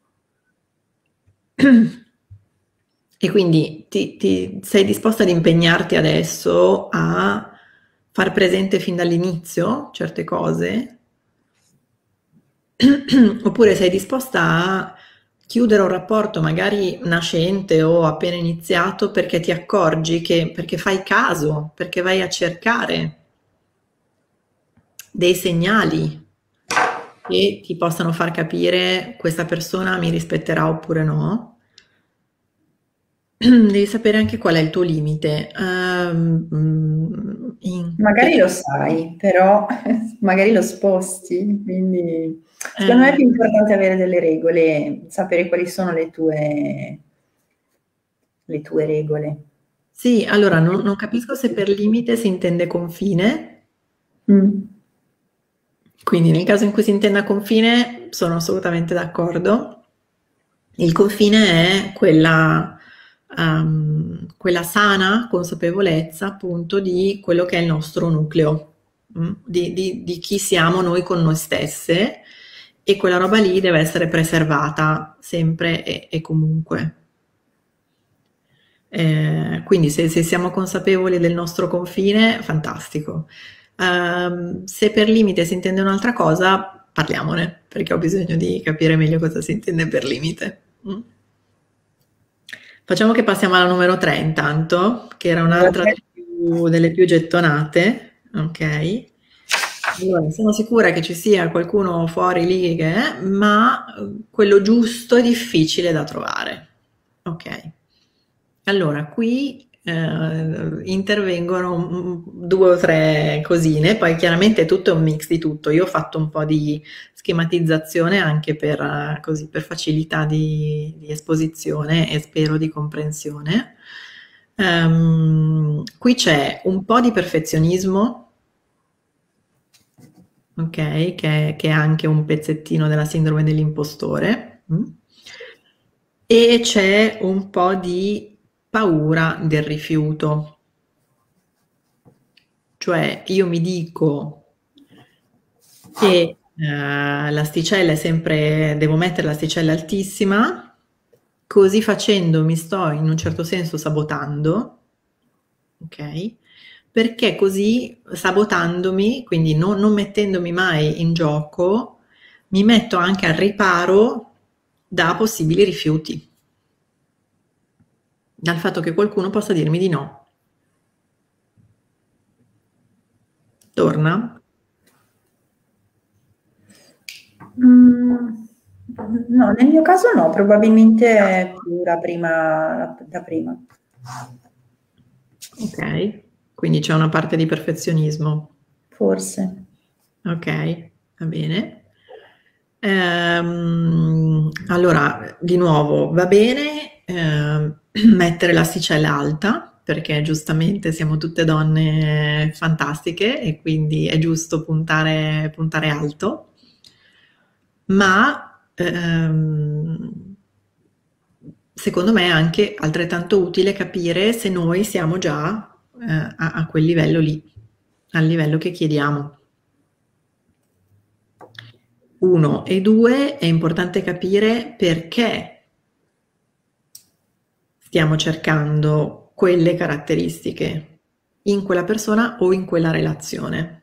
E quindi ti, ti- sei disposta ad impegnarti adesso a far presente fin dall'inizio certe cose? Oppure sei disposta a chiudere un rapporto magari nascente o appena iniziato perché ti accorgi che, perché fai caso, perché vai a cercare dei segnali che ti possano far capire questa persona mi rispetterà oppure no. Devi sapere anche qual è il tuo limite. Ehm, mm, in Magari che- lo sai, però magari lo sposti, quindi secondo me è eh, più importante avere delle regole, sapere quali sono le tue, le tue regole. sì, allora non, non capisco se per limite si intende confine. Mm. Quindi nel caso in cui si intenda confine sono assolutamente d'accordo. Il confine è quella, ehm, quella sana consapevolezza appunto di quello che è il nostro nucleo, mm? Di, di- di chi siamo noi con noi stesse e quella roba lì deve essere preservata sempre e, e comunque. Eh, quindi se, se siamo consapevoli del nostro confine, fantastico. Ehm, se per limite si intende un'altra cosa, parliamone, perché ho bisogno di capire meglio cosa si intende per limite. Mm? Facciamo che passiamo alla numero tre intanto, che era un'altra delle più, delle più gettonate, ok? Allora, sono sicura che ci sia qualcuno fuori lì che è, ma eh, quello giusto è difficile da trovare. Ok. Allora, qui eh, intervengono mm, due o tre cosine, poi chiaramente tutto è un mix di tutto. Io ho fatto un po' di schematizzazione anche per, eh, così, per facilità di, di esposizione e spero di comprensione. Ehm, qui c'è un po' di perfezionismo, ok, che, che è anche un pezzettino della sindrome dell'impostore, mm? E c'è un po' di paura del rifiuto, cioè io mi dico che eh, l'asticella è sempre, devo mettere l'asticella altissima, così facendo mi sto in un certo senso sabotando, ok? Perché così sabotandomi, quindi non, non mettendomi mai in gioco, mi metto anche al riparo da possibili rifiuti, dal fatto che qualcuno possa dirmi di no. Torna? Mm, no, nel mio caso no, probabilmente è più la prima, la prima. Ok, quindi c'è una parte di perfezionismo. Forse. Ok, va bene. Ehm, allora, di nuovo, va bene ehm, mettere l'asticella alta, perché giustamente siamo tutte donne fantastiche e quindi è giusto puntare, puntare alto, ma ehm, secondo me è anche altrettanto utile capire se noi siamo già eh, a, a quel livello lì, al livello che chiediamo. Uno e due, è importante capire perché stiamo cercando quelle caratteristiche in quella persona o in quella relazione.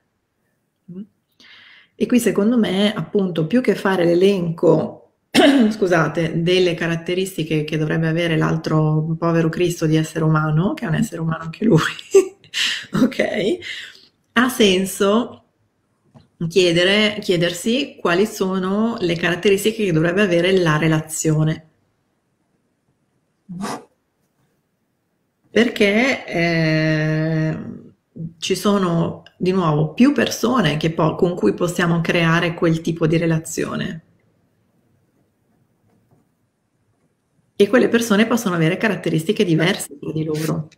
E qui secondo me, appunto, più che fare l'elenco, scusate, delle caratteristiche che dovrebbe avere l'altro povero Cristo di essere umano, che è un essere umano anche lui, ok? Ha senso chiedere, chiedersi quali sono le caratteristiche che dovrebbe avere la relazione. Perché eh, ci sono di nuovo più persone che po- con cui possiamo creare quel tipo di relazione. E quelle persone possono avere caratteristiche diverse tra di loro.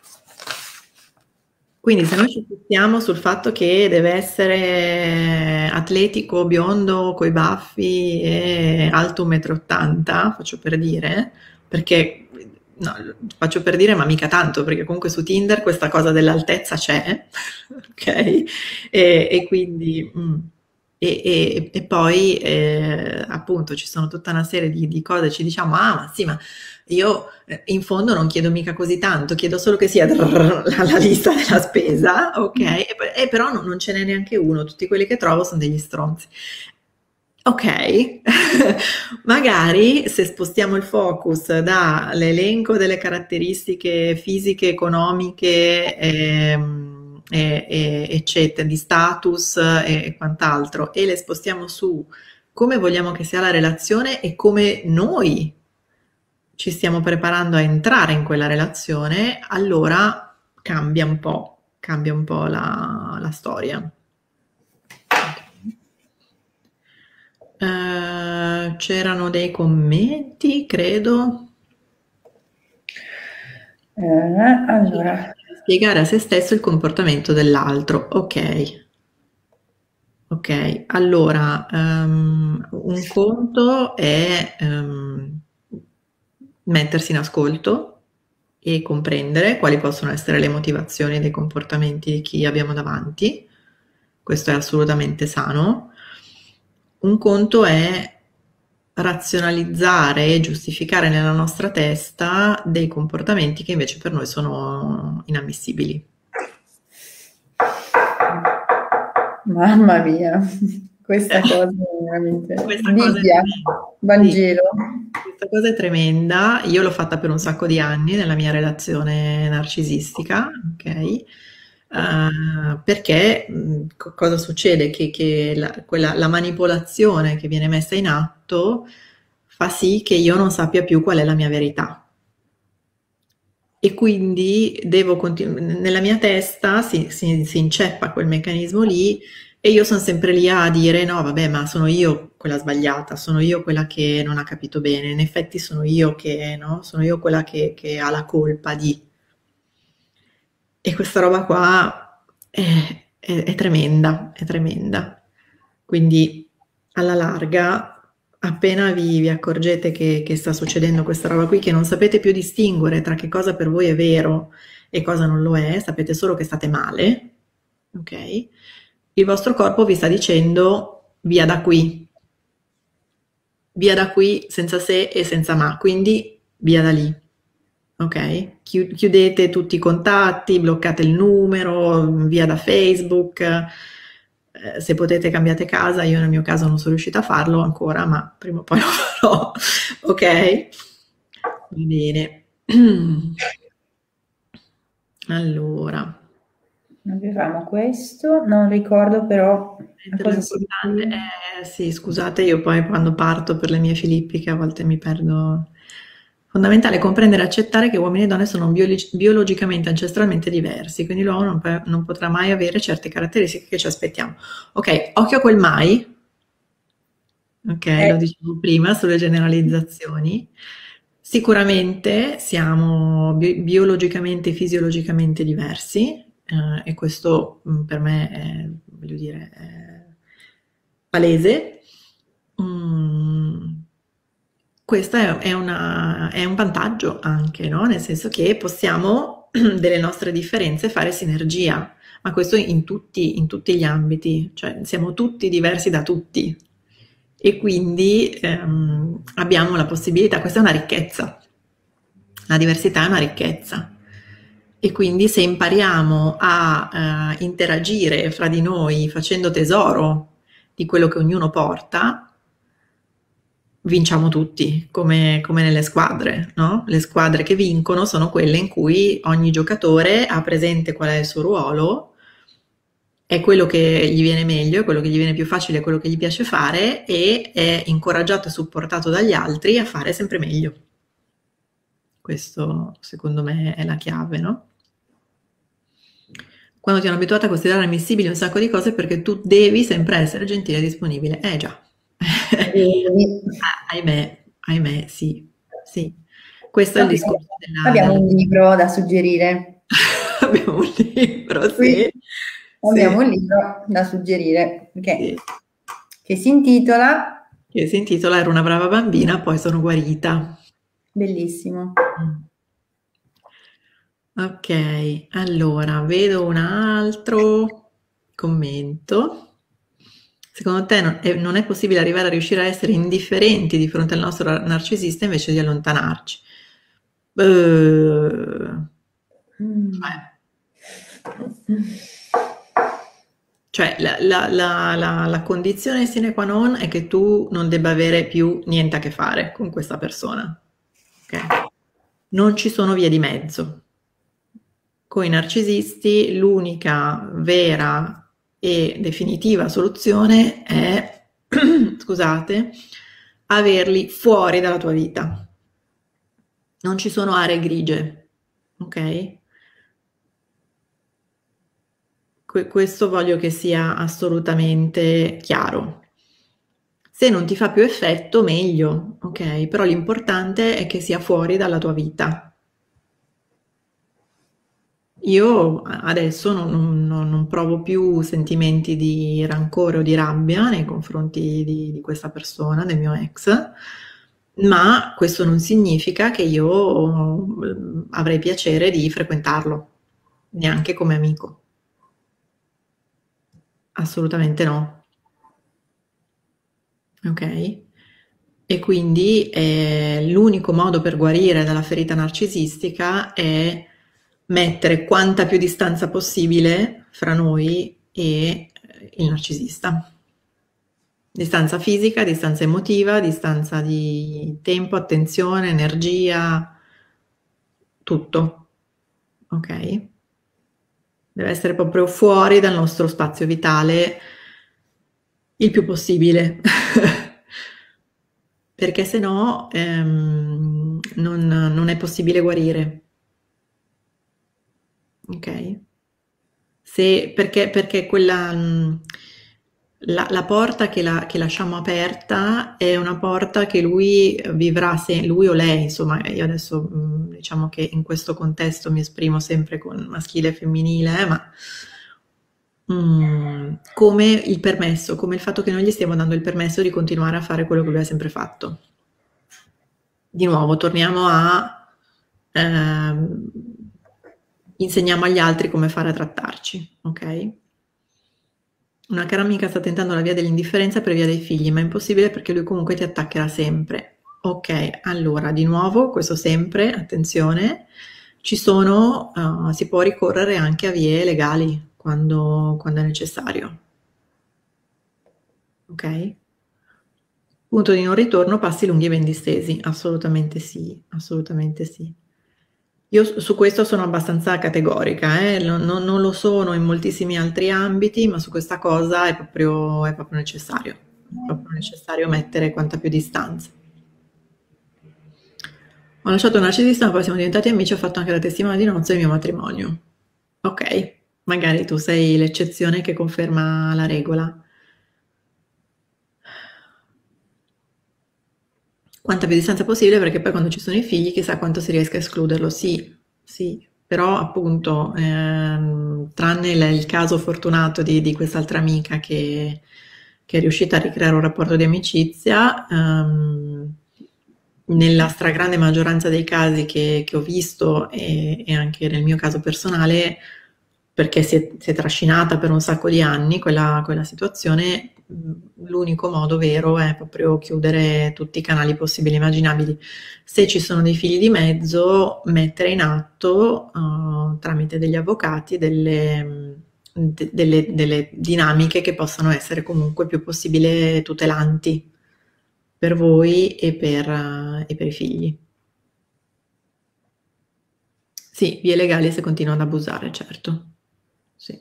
Quindi se noi ci fissiamo sul fatto che deve essere atletico, biondo, coi baffi e alto un metro e ottanta m, faccio per dire, perché no, faccio per dire, ma mica tanto, perché comunque su Tinder questa cosa dell'altezza c'è, ok? E, e quindi mm, e, e- e poi eh, appunto ci sono tutta una serie di, di cose, ci diciamo, ah, ma sì, ma io eh, in fondo non chiedo mica così tanto, chiedo solo che sia drrr, la, la lista della spesa, ok? E, poi- e però no- non ce n'è neanche uno, tutti quelli che trovo sono degli stronzi. Ok, magari se spostiamo il focus dall'elenco delle caratteristiche fisiche, economiche, ehm, e- e- eccetera, di status e, e quant'altro, e le spostiamo su come vogliamo che sia la relazione e come noi ci stiamo preparando a entrare in quella relazione, allora cambia un po', cambia un po' la, la storia. Eh, c'erano dei commenti, credo. Eh, allora, Spiegare a se stesso il comportamento dell'altro. Ok, ok. Allora, ehm, un conto è ehm, mettersi in ascolto e comprendere quali possono essere le motivazioni dei comportamenti di chi abbiamo davanti. Questo è assolutamente sano. Un conto è razionalizzare e giustificare nella nostra testa dei comportamenti che invece per noi sono inammissibili. Mamma mia, questa cosa è veramente Questa cosa è Bibbia, tremenda. Sì, Vangelo. questa cosa è tremenda. Io l'ho fatta per un sacco di anni nella mia relazione narcisistica, ok? Eh, perché mh, co- cosa succede? Che, che la, quella- la manipolazione che viene messa in atto fa sì che io non sappia più qual è la mia verità. E quindi devo continuare, nella mia testa si, si- si inceppa quel meccanismo lì e io sono sempre lì a dire no, vabbè, ma sono io quella sbagliata, sono io quella che non ha capito bene, in effetti sono io che, no? Sono io quella che, che ha la colpa di... E questa roba qua è, è- è tremenda, è tremenda. Quindi alla larga, appena vi, vi accorgete che, che sta succedendo questa roba qui, che non sapete più distinguere tra che cosa per voi è vero e cosa non lo è, sapete solo che state male, ok? Il vostro corpo vi sta dicendo via da qui, via da qui senza se e senza ma, quindi via da lì. Ok? Chi- Chiudete tutti i contatti, bloccate il numero, via da Facebook. Eh, se potete cambiate casa, io nel mio caso non sono riuscita a farlo ancora, ma prima o poi lo farò. Ok? Va bene. Allora, Avevamo questo, non ricordo però a mentre cosa si l'importante riferiva. è, sì, scusate, io poi quando parto per le mie filippiche a volte mi perdo. Fondamentale comprendere e accettare che uomini e donne sono biologi- biologicamente, ancestralmente diversi, quindi l'uomo non, po- non potrà mai avere certe caratteristiche che ci aspettiamo. Ok, occhio a quel mai, ok, Eh, lo dicevo prima sulle generalizzazioni. Sicuramente siamo bi- biologicamente e fisiologicamente diversi, eh, e questo mh, per me è, voglio dire, è palese. Mm, questo è, è una- è un vantaggio anche, no? Nel senso che possiamo delle nostre differenze fare sinergia, ma questo in tutti, in tutti gli ambiti, cioè siamo tutti diversi da tutti e quindi ehm, abbiamo la possibilità, questa è una ricchezza, la diversità è una ricchezza e quindi se impariamo a eh, interagire fra di noi facendo tesoro di quello che ognuno porta, vinciamo tutti, come, come nelle squadre, no? Le squadre che vincono sono quelle in cui ogni giocatore ha presente qual è il suo ruolo, è quello che gli viene meglio, è quello che gli viene più facile, è quello che gli piace fare e è incoraggiato e supportato dagli altri a fare sempre meglio. Questo secondo me è la chiave, no? Quando ti hanno abituato a considerare ammissibili un sacco di cose perché tu devi sempre essere gentile e disponibile. Eh già. devi. Ah, ahimè, ahimè, sì, sì. Questo è il Abbiamo, discorso della, abbiamo della... un libro da suggerire. Abbiamo un libro, Qui sì, abbiamo sì, un libro da suggerire che, sì, che si intitola che si intitola Ero una brava bambina, poi sono guarita. bellissimo. Mm. Ok, allora, vedo un altro commento. Secondo te non è, non è possibile arrivare a riuscire a essere indifferenti di fronte al nostro narcisista invece di allontanarci? Eh, cioè, Mm. cioè, la, la- la- la- la condizione sine qua non è che tu non debba avere più niente a che fare con questa persona. Ok? Non ci sono vie di mezzo. Con i narcisisti l'unica vera e definitiva soluzione è, scusate, averli fuori dalla tua vita. Non ci sono aree grigie, ok? Que- questo voglio che sia assolutamente chiaro. Se non ti fa più effetto, meglio, ok? Però l'importante è che sia fuori dalla tua vita. Io adesso non, non- non- non provo più sentimenti di rancore o di rabbia nei confronti di, di questa persona, del mio ex, ma questo non significa che io eh, avrei piacere di frequentarlo, neanche come amico. Assolutamente no. Ok? E quindi eh, l'unico modo per guarire dalla ferita narcisistica è mettere quanta più distanza possibile fra noi e il narcisista. Distanza fisica, distanza emotiva, distanza di tempo, attenzione, energia, tutto, ok? Deve essere proprio fuori dal nostro spazio vitale il più possibile, perché se no ehm, non, non è possibile guarire, ok? Se, perché, perché quella, mh, la, la porta che, la- che lasciamo aperta è una porta che lui vivrà, se, lui o lei, insomma, io adesso mh, diciamo che in questo contesto mi esprimo sempre con maschile e femminile, eh, ma mh, come il permesso, come il fatto che noi gli stiamo dando il permesso di continuare a fare quello che lui ha sempre fatto. Di nuovo, torniamo a ehm, insegniamo agli altri come fare a trattarci, ok? Una cara amica sta tentando la via dell'indifferenza per via dei figli, ma è impossibile perché lui comunque ti attaccherà sempre. Ok, allora di nuovo, questo sempre, attenzione, ci sono, uh, si può ricorrere anche a vie legali quando, quando è necessario. Ok? Punto di non ritorno, passi lunghi e ben distesi. Assolutamente sì, assolutamente sì. Io su su questo sono abbastanza categorica, eh, non, non- non lo sono in moltissimi altri ambiti, ma su questa cosa è proprio, è proprio necessario, è proprio necessario mettere quanta più distanza. Ho lasciato un narcisista, ma poi siamo diventati amici, ho fatto anche la testimone di nozze del mio matrimonio. Ok, magari tu sei l'eccezione che conferma la regola. Quanta più distanza possibile, perché poi quando ci sono i figli chissà quanto si riesca a escluderlo. Sì, sì, però appunto, ehm, tranne il, il caso fortunato di, di quest'altra amica che, che è riuscita a ricreare un rapporto di amicizia, ehm, nella stragrande maggioranza dei casi che, che ho visto e, e anche nel mio caso personale, perché si è, si è trascinata per un sacco di anni quella, quella situazione, mh, l'unico modo vero è proprio chiudere tutti i canali possibili e immaginabili. Se ci sono dei figli di mezzo, mettere in atto, uh, tramite degli avvocati, delle, mh, de- delle, delle dinamiche che possano essere comunque il più possibile tutelanti per voi e per, eh, e per i figli. Sì, vie legali se continuano ad abusare, certo. Sì.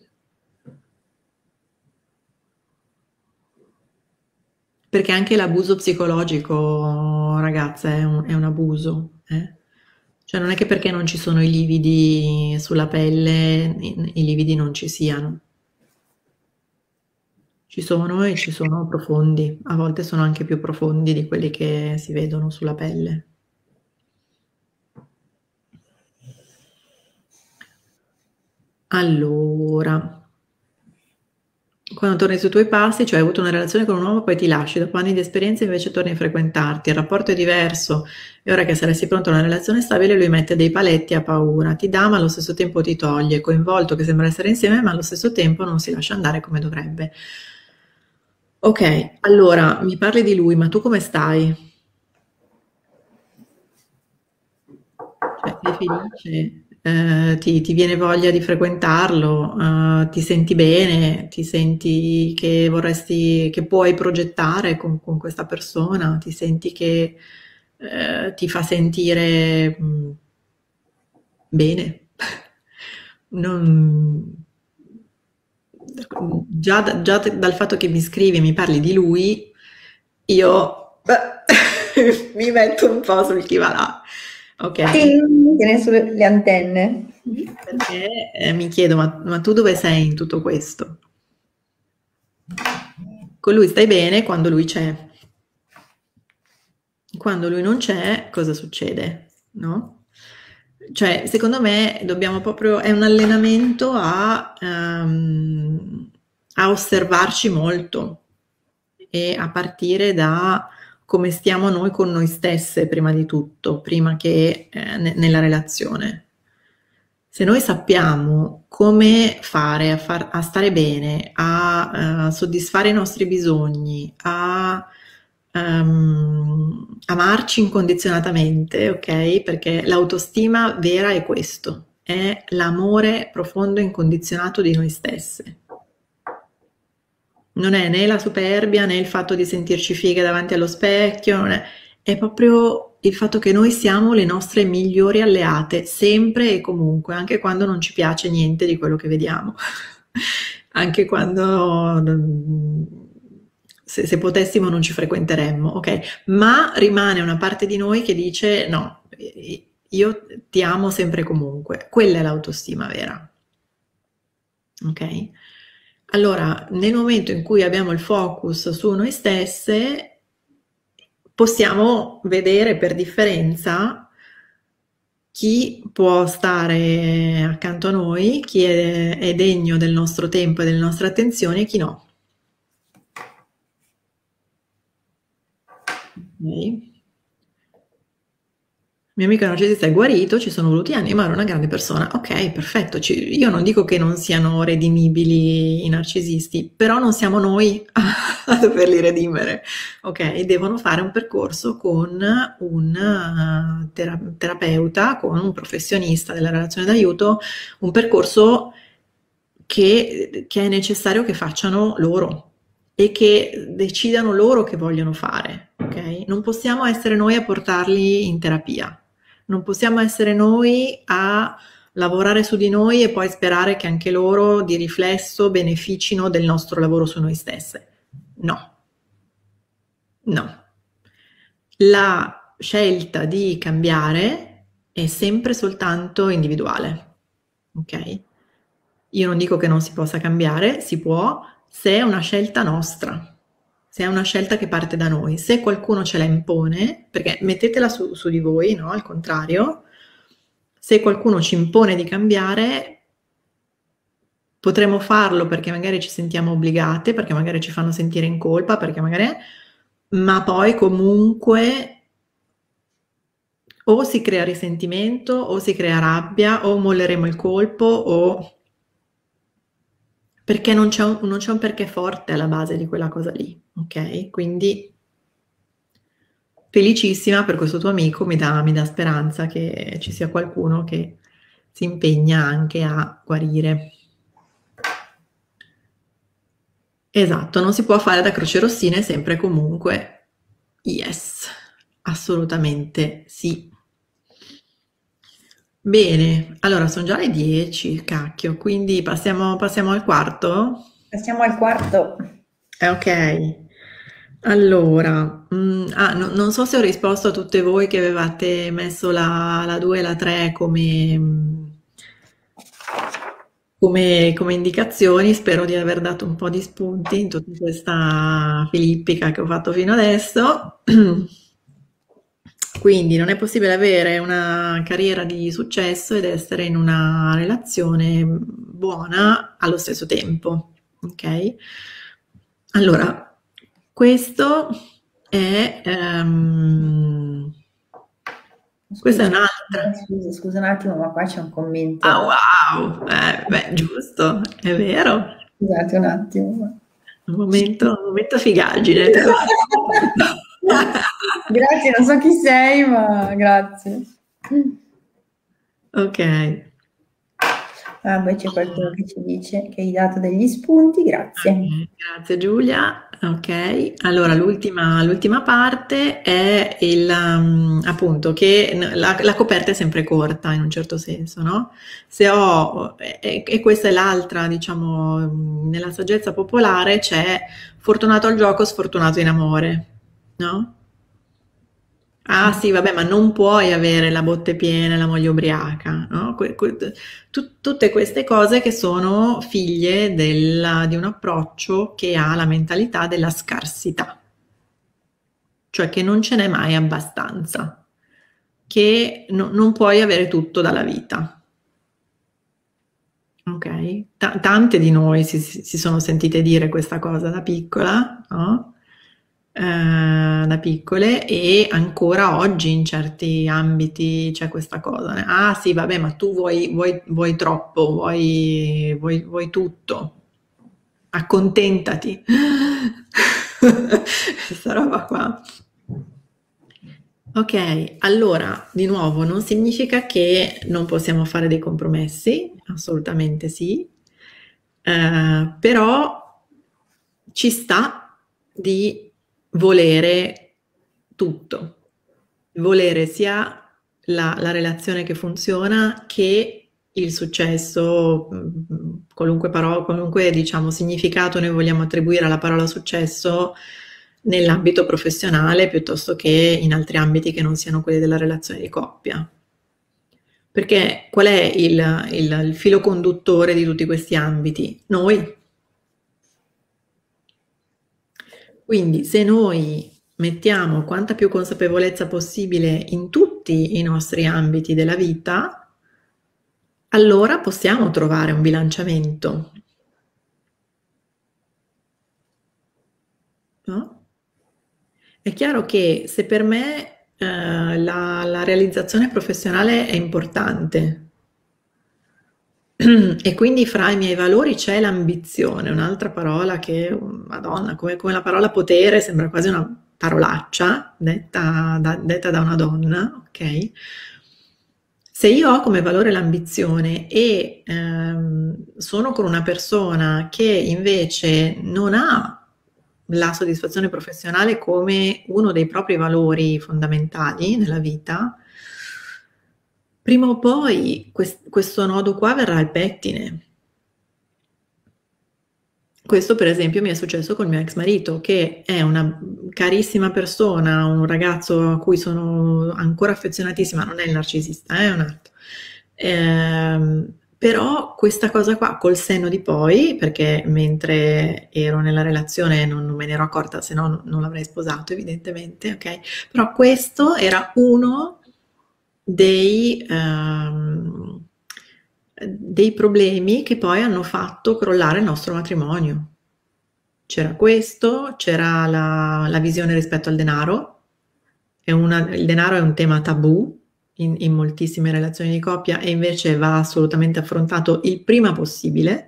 Perché anche l'abuso psicologico, ragazza, è un, è un abuso, eh. Cioè non è che perché non ci sono i lividi sulla pelle, i, i lividi non ci siano. Ci sono e ci sono profondi, a volte sono anche più profondi di quelli che si vedono sulla pelle. Allora, quando torni sui tuoi passi, cioè hai avuto una relazione con un uomo, poi ti lasci, dopo anni di esperienza invece torni a frequentarti, il rapporto è diverso e ora che saresti pronto a una relazione stabile lui mette dei paletti, ha paura, ti dà ma allo stesso tempo ti toglie, è coinvolto che sembra essere insieme ma allo stesso tempo non si lascia andare come dovrebbe. Ok, allora mi parli di lui, ma tu come stai? Cioè, sei felice? Eh, ti, ti viene voglia di frequentarlo? Eh, ti senti bene? Ti senti che vorresti, che puoi progettare con, con questa persona? Ti senti che eh, ti fa sentire mh, bene? Non- già, da- già dal fatto che mi scrivi e mi parli di lui, io beh, mi metto un po' sul chi va là. Ok? Ting, tiene sulle antenne. Perché eh, mi chiedo, ma, ma tu dove sei in tutto questo? Con lui stai bene quando lui c'è. Quando lui non c'è, cosa succede? No? Cioè, secondo me dobbiamo proprio, è un allenamento a, ehm, a osservarci molto e a partire da come stiamo noi con noi stesse prima di tutto, prima che eh, ne- nella relazione. Se noi sappiamo come fare a, far- a stare bene, a eh, soddisfare i nostri bisogni, a ehm, amarci incondizionatamente, ok? Perché l'autostima vera è questo, è l'amore profondo e incondizionato di noi stesse. Non è né la superbia né il fatto di sentirci fighe davanti allo specchio, non è, è proprio il fatto che noi siamo le nostre migliori alleate, sempre e comunque, anche quando non ci piace niente di quello che vediamo, anche quando se, se potessimo non ci frequenteremmo, ok? Ma rimane una parte di noi che dice no, io ti amo sempre e comunque, quella è l'autostima vera, ok? Allora, nel momento in cui abbiamo il focus su noi stesse, possiamo vedere per differenza chi può stare accanto a noi, chi è, è degno del nostro tempo e delle nostre attenzioni e chi no. Ok. Mio amico narcisista è guarito, ci sono voluti anni, ma era una grande persona. Ok, perfetto. Ci- io non dico che non siano redimibili i narcisisti, però non siamo noi a, a doverli redimere. Ok, devono fare un percorso con un eh, tera- terapeuta, con un professionista della relazione d'aiuto, un percorso che, che è necessario che facciano loro e che decidano loro che vogliono fare. Ok? Non possiamo essere noi a portarli in terapia. Non possiamo essere noi a lavorare su di noi e poi sperare che anche loro di riflesso beneficino del nostro lavoro su noi stesse. No, no. La scelta di cambiare è sempre soltanto individuale, ok? Io non dico che non si possa cambiare, si può, se è una scelta nostra, se è una scelta che parte da noi. Se qualcuno ce la impone, perché mettetela su, su di voi, no? Al contrario, se qualcuno ci impone di cambiare, potremmo farlo perché magari ci sentiamo obbligate, perché magari ci fanno sentire in colpa, perché magari... Ma poi comunque o si crea risentimento, o si crea rabbia, o molleremo il colpo, o... perché non c'è un, non c'è un perché forte alla base di quella cosa lì, ok? Quindi felicissima per questo tuo amico, mi dà, mi dà speranza che ci sia qualcuno che si impegna anche a guarire. Esatto, non si può fare da crocerossine sempre e comunque. Yes, assolutamente sì. Bene, allora sono già le dieci, cacchio, quindi passiamo, passiamo al quarto? Passiamo al quarto. Eh, ok, allora, mm, ah, no- non so se ho risposto a tutte voi che avevate messo la, la due e la tre come, mm, come, come indicazioni, spero di aver dato un po' di spunti in tutta questa filippica che ho fatto fino adesso. Quindi non è possibile avere una carriera di successo ed essere in una relazione buona allo stesso tempo, ok? Allora, questo è, ehm, questa è Scusa, un'altra. scusa, scusa un attimo, ma qua c'è un Ah, commento. wow! Eh, beh, giusto, è vero. Scusate un attimo. Un momento, un momento figaggine. te lo- Grazie, non so chi sei, ma grazie. Ok. Ah, poi c'è qualcuno che ci dice che hai dato degli spunti, grazie. Ok, grazie Giulia. Ok, allora l'ultima l'ultima parte è il, um, appunto che n- la, la coperta è sempre corta in un certo senso, no? Se ho, e, e questa è l'altra, diciamo, mm, nella saggezza popolare c'è fortunato al gioco, sfortunato in amore, no? Ah sì, vabbè, ma non puoi avere la botte piena e la moglie ubriaca, no? Que- que- tu- tutte queste cose che sono figlie della- di un approccio che ha la mentalità della scarsità, cioè che non ce n'è mai abbastanza, che no- non puoi avere tutto dalla vita. Ok? Ta- tante di noi si, si- si sono sentite dire questa cosa da piccola, no? Eh, da piccole e ancora oggi in certi ambiti c'è questa cosa. né? Ah sì, vabbè, ma tu vuoi, vuoi- vuoi troppo, vuoi, vuoi- vuoi tutto. Accontentati. Questa roba qua. Ok, allora, di nuovo, non significa che non possiamo fare dei compromessi, assolutamente sì, eh, però ci sta di volere tutto, volere sia la, la relazione che funziona che il successo, qualunque parola, qualunque diciamo significato noi vogliamo attribuire alla parola successo nell'ambito professionale piuttosto che in altri ambiti che non siano quelli della relazione di coppia. Perché qual è il, il, il filo conduttore di tutti questi ambiti? Noi. Quindi se noi mettiamo quanta più consapevolezza possibile in tutti i nostri ambiti della vita, allora possiamo trovare un bilanciamento. No? È chiaro che se per me eh, la, la realizzazione professionale è importante e quindi fra i miei valori c'è l'ambizione, un'altra parola che, Madonna, come, come la parola potere sembra quasi una parolaccia detta da, detta da una donna, ok? Se io ho come valore l'ambizione e ehm, sono con una persona che invece non ha la soddisfazione professionale come uno dei propri valori fondamentali nella vita, prima o poi quest- questo nodo qua verrà al pettine. Questo per esempio mi è successo col mio ex marito, che è una carissima persona, un ragazzo a cui sono ancora affezionatissima, non è il narcisista, è un altro. Ehm, però questa cosa qua col senno di poi, perché mentre ero nella relazione non, non me ne ero accorta, se no non, non l'avrei sposato evidentemente, ok? Però questo era uno dei, ehm, dei problemi che poi hanno fatto crollare il nostro matrimonio. C'era questo, c'era la, la visione rispetto al denaro, è una, il denaro è un tema tabù in, in moltissime relazioni di coppia e invece va assolutamente affrontato il prima possibile.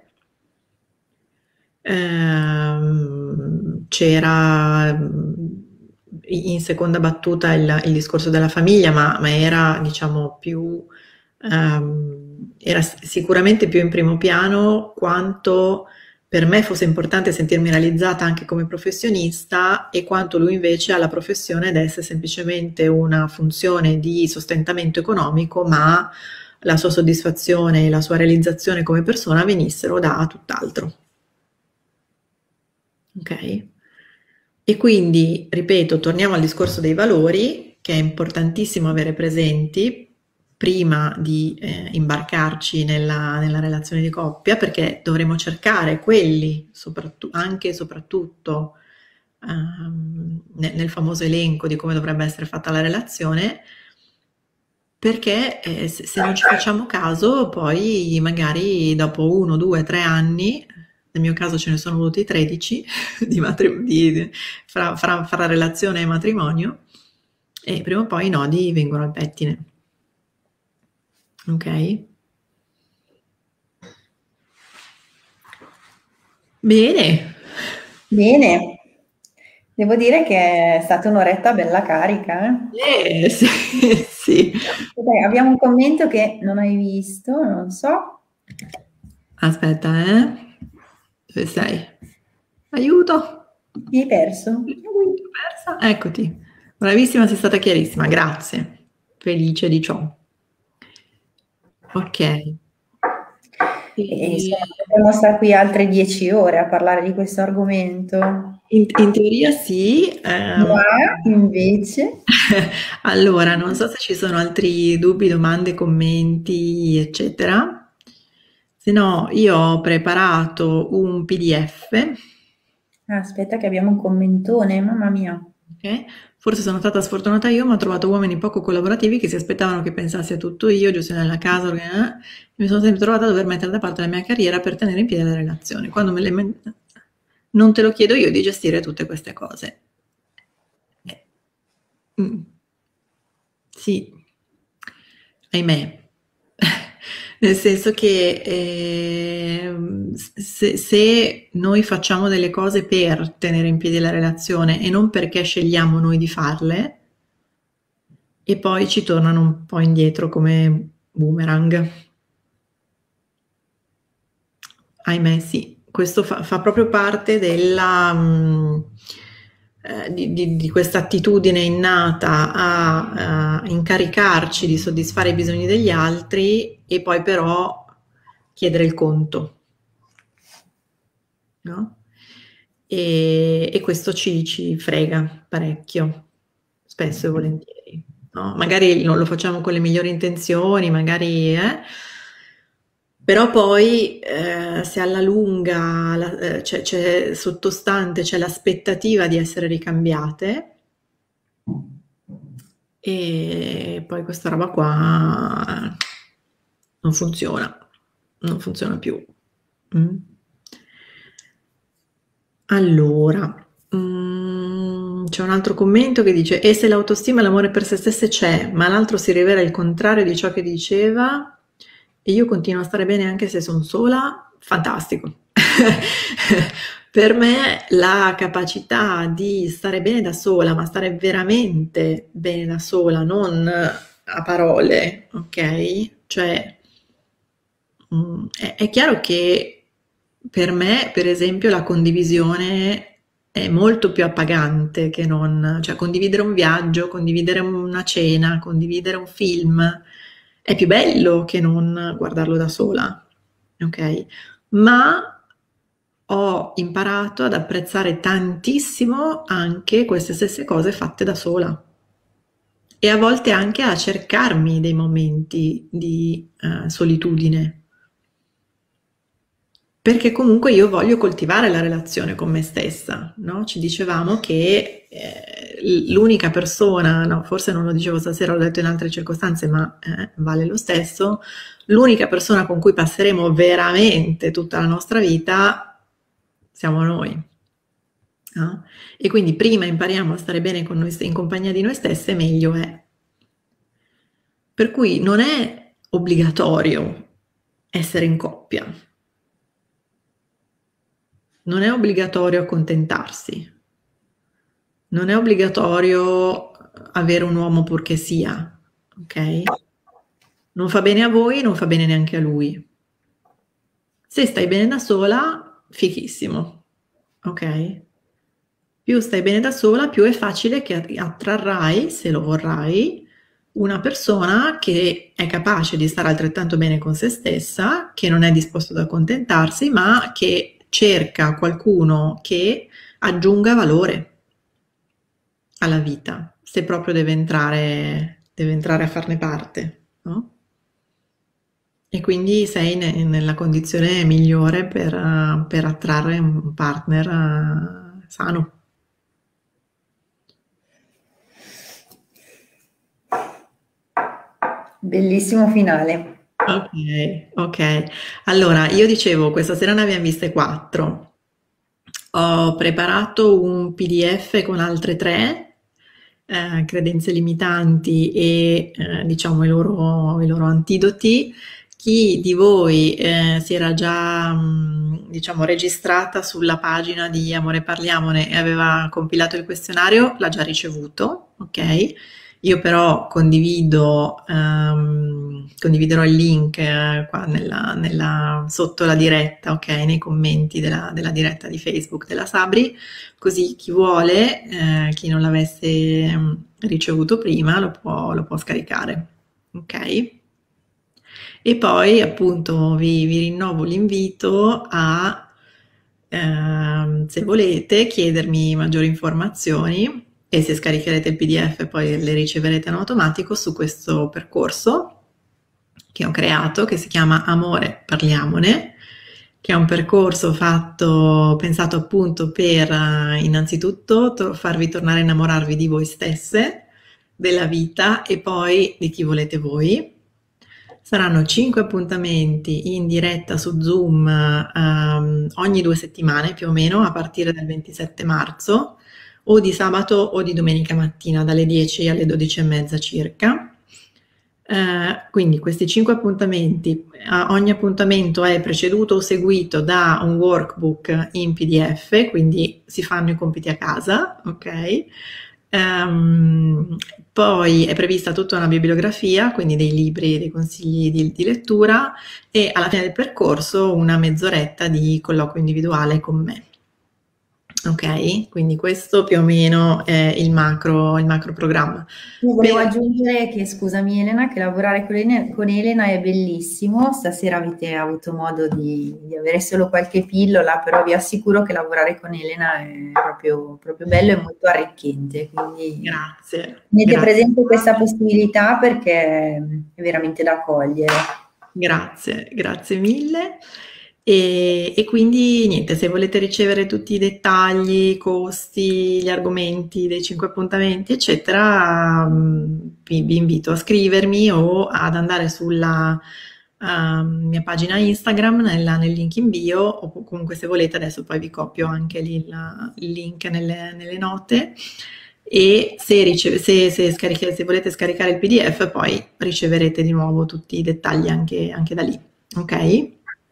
Ehm, c'era in seconda battuta il, il discorso della famiglia, ma, ma era diciamo più, ehm, era sicuramente più in primo piano quanto per me fosse importante sentirmi realizzata anche come professionista e quanto lui invece ha la professione ed essere semplicemente una funzione di sostentamento economico, ma la sua soddisfazione e la sua realizzazione come persona venissero da tutt'altro. Ok? E quindi, ripeto, torniamo al discorso dei valori, che è importantissimo avere presenti prima di eh, imbarcarci nella, nella relazione di coppia, perché dovremo cercare quelli, soprattutto, anche e soprattutto ehm, nel, nel famoso elenco di come dovrebbe essere fatta la relazione, perché eh, se, se non ci facciamo caso, poi magari dopo uno, due, tre anni, nel mio caso ce ne sono voluti tredici di matri- di- fra, fra- fra relazione e matrimonio, e prima o poi i nodi vengono al pettine. Ok? Bene. Bene, devo dire che è stata un'oretta bella carica. Eh? Eh, sì, sì. Dai, abbiamo un commento che non hai visto, non so. Aspetta, eh? Dove sei? Aiuto! Mi hai perso? Persa? Eccoti. Bravissima, sei stata chiarissima, grazie. Felice di ciò. Ok. E, E- insomma, potremmo stare qui altre dieci ore a parlare di questo argomento, In, in teoria sì. ehm, ma invece... allora, non so se ci sono altri dubbi, domande, commenti, eccetera. Se no, io ho preparato un P D F. Ah, aspetta che abbiamo un commentone, mamma mia. Ok? Forse sono stata sfortunata io, ma ho trovato uomini poco collaborativi che si aspettavano che pensassi a tutto io, giusto nella casa, eh, mi sono sempre trovata a dover mettere da parte la mia carriera per tenere in piedi le relazioni. Quando me le... Non te lo chiedo io di gestire tutte queste cose. Eh, mm, sì, ahimè. Nel senso che ehm, se, se noi facciamo delle cose per tenere in piedi la relazione e non perché scegliamo noi di farle, e poi ci tornano un po' indietro come boomerang. Ahimè, sì, questo fa, fa proprio parte della, mh, eh, di, di, di questa attitudine innata a, a incaricarci di soddisfare i bisogni degli altri e poi però chiedere il conto, no? E, e questo ci, ci frega parecchio, spesso e volentieri, no? Magari non lo facciamo con le migliori intenzioni, magari, eh? Però poi eh, se alla lunga la- eh, c'è, c'è sottostante, c'è l'aspettativa di essere ricambiate, e poi questa roba qua non funziona, non funziona più. Mm. Allora, mm, c'è un altro commento che dice: e se l'autostima e l'amore per se stesse c'è, ma l'altro si rivela il contrario di ciò che diceva, e io continuo a stare bene anche se sono sola, fantastico. Per me la capacità di stare bene da sola, ma stare veramente bene da sola, non a parole, ok? Cioè, mm, è, è chiaro che per me, per esempio, la condivisione è molto più appagante che non, cioè condividere un viaggio, condividere una cena, condividere un film, è più bello che non guardarlo da sola, ok? Ma ho imparato ad apprezzare tantissimo anche queste stesse cose fatte da sola e a volte anche a cercarmi dei momenti di eh, solitudine, perché comunque io voglio coltivare la relazione con me stessa, no? Ci dicevamo che eh, l'unica persona, no, forse non lo dicevo stasera, l'ho detto in altre circostanze, ma eh, vale lo stesso, l'unica persona con cui passeremo veramente tutta la nostra vita siamo noi. No? E quindi prima impariamo a stare bene con noi, in compagnia di noi stesse, meglio è. Per cui non è obbligatorio essere in coppia. Non è obbligatorio accontentarsi, non è obbligatorio avere un uomo purché sia, ok? Non fa bene a voi, non fa bene neanche a lui. Se stai bene da sola, fichissimo, ok? Più stai bene da sola, più è facile che attrarrai, se lo vorrai, una persona che è capace di stare altrettanto bene con se stessa, che non è disposto ad accontentarsi, ma che cerca qualcuno che aggiunga valore alla vita, se proprio deve entrare, deve entrare a farne parte, no? E quindi sei ne- nella condizione migliore per, eh, per attrarre un partner eh, sano. Bellissimo finale. Ok, ok. Allora, io dicevo, questa sera ne abbiamo viste quattro. Ho preparato un P D F con altre tre eh, credenze limitanti e eh, diciamo i loro, i loro antidoti. Chi di voi eh, si era già mh, diciamo registrata sulla pagina di Amore Parliamone e aveva compilato il questionario l'ha già ricevuto, ok? Io però condivido, ehm, condividerò il link eh, qua nella, nella- sotto la diretta, ok? Nei commenti della, della diretta di Facebook della Sabri, così chi vuole, eh, chi non l'avesse mm, ricevuto prima, lo può, lo può scaricare, ok? E poi appunto vi, vi rinnovo l'invito a, ehm, se volete, chiedermi maggiori informazioni e se scaricherete il P D F poi le riceverete in automatico su questo percorso che ho creato, che si chiama Amore Parliamone, che è un percorso fatto, pensato appunto per eh, innanzitutto to- farvi tornare a innamorarvi di voi stesse, della vita e poi di chi volete voi. Saranno cinque appuntamenti in diretta su Zoom ehm, ogni due settimane più o meno a partire dal ventisette marzo, o di sabato o di domenica mattina dalle dieci alle dodici e mezza circa. Eh, quindi questi cinque appuntamenti, a- ogni appuntamento è preceduto o seguito da un workbook in P D F, quindi si fanno i compiti a casa, ok? Ehm, poi è prevista tutta una bibliografia, quindi dei libri, dei consigli di, di lettura e alla fine del percorso una mezz'oretta di colloquio individuale con me. Ok, quindi questo più o meno è il macro, il macro programma. Io volevo Per aggiungere che, scusami Elena, che lavorare con Elena, con Elena è bellissimo. Stasera avete avuto modo di, di avere solo qualche pillola, però vi assicuro che lavorare con Elena è proprio, proprio bello e molto arricchente. Quindi Grazie, tenete grazie. presente questa possibilità perché è veramente da cogliere. Grazie, grazie mille. E, e quindi niente, se volete ricevere tutti i dettagli, i costi, gli argomenti dei cinque appuntamenti, eccetera, mh, vi, vi invito a scrivermi o ad andare sulla ehm, mia pagina Instagram nella- nel link in bio, o comunque se volete adesso poi vi copio anche lì il, il link nelle, nelle note. E se, rice- se, se scarica- se volete scaricare il P D F, poi riceverete di nuovo tutti i dettagli anche, anche da lì. Ok?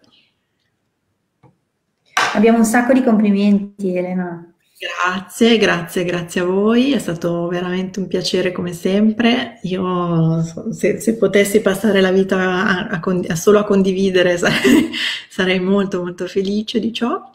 Abbiamo un sacco di complimenti, Elena. Grazie, grazie, grazie a voi, è stato veramente un piacere come sempre. Io se, se potessi passare la vita a, a con- a solo a condividere sarei, sarei molto molto felice di ciò.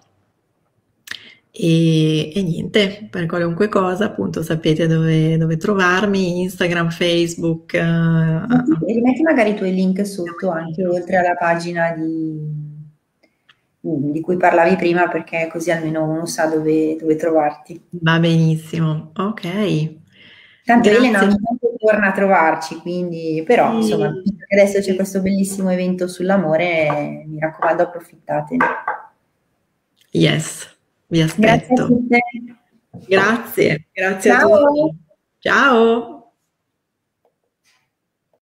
E, e niente, per qualunque cosa appunto sapete dove, dove trovarmi, Instagram, Facebook. Metti, eh, rimetti magari i tuoi link sotto anche oltre alla pagina di, di cui parlavi prima, perché così almeno uno sa dove, dove trovarti. Va benissimo, ok. Tanto Elena Grazie. ogni tanto torna a trovarci, quindi, però insomma, Sì, visto che adesso c'è sì. questo bellissimo evento sull'amore, mi raccomando, approfittatene. Yes, vi Grazie a aspetto. tutte. Grazie, grazie a Ciao! tutti. Ciao.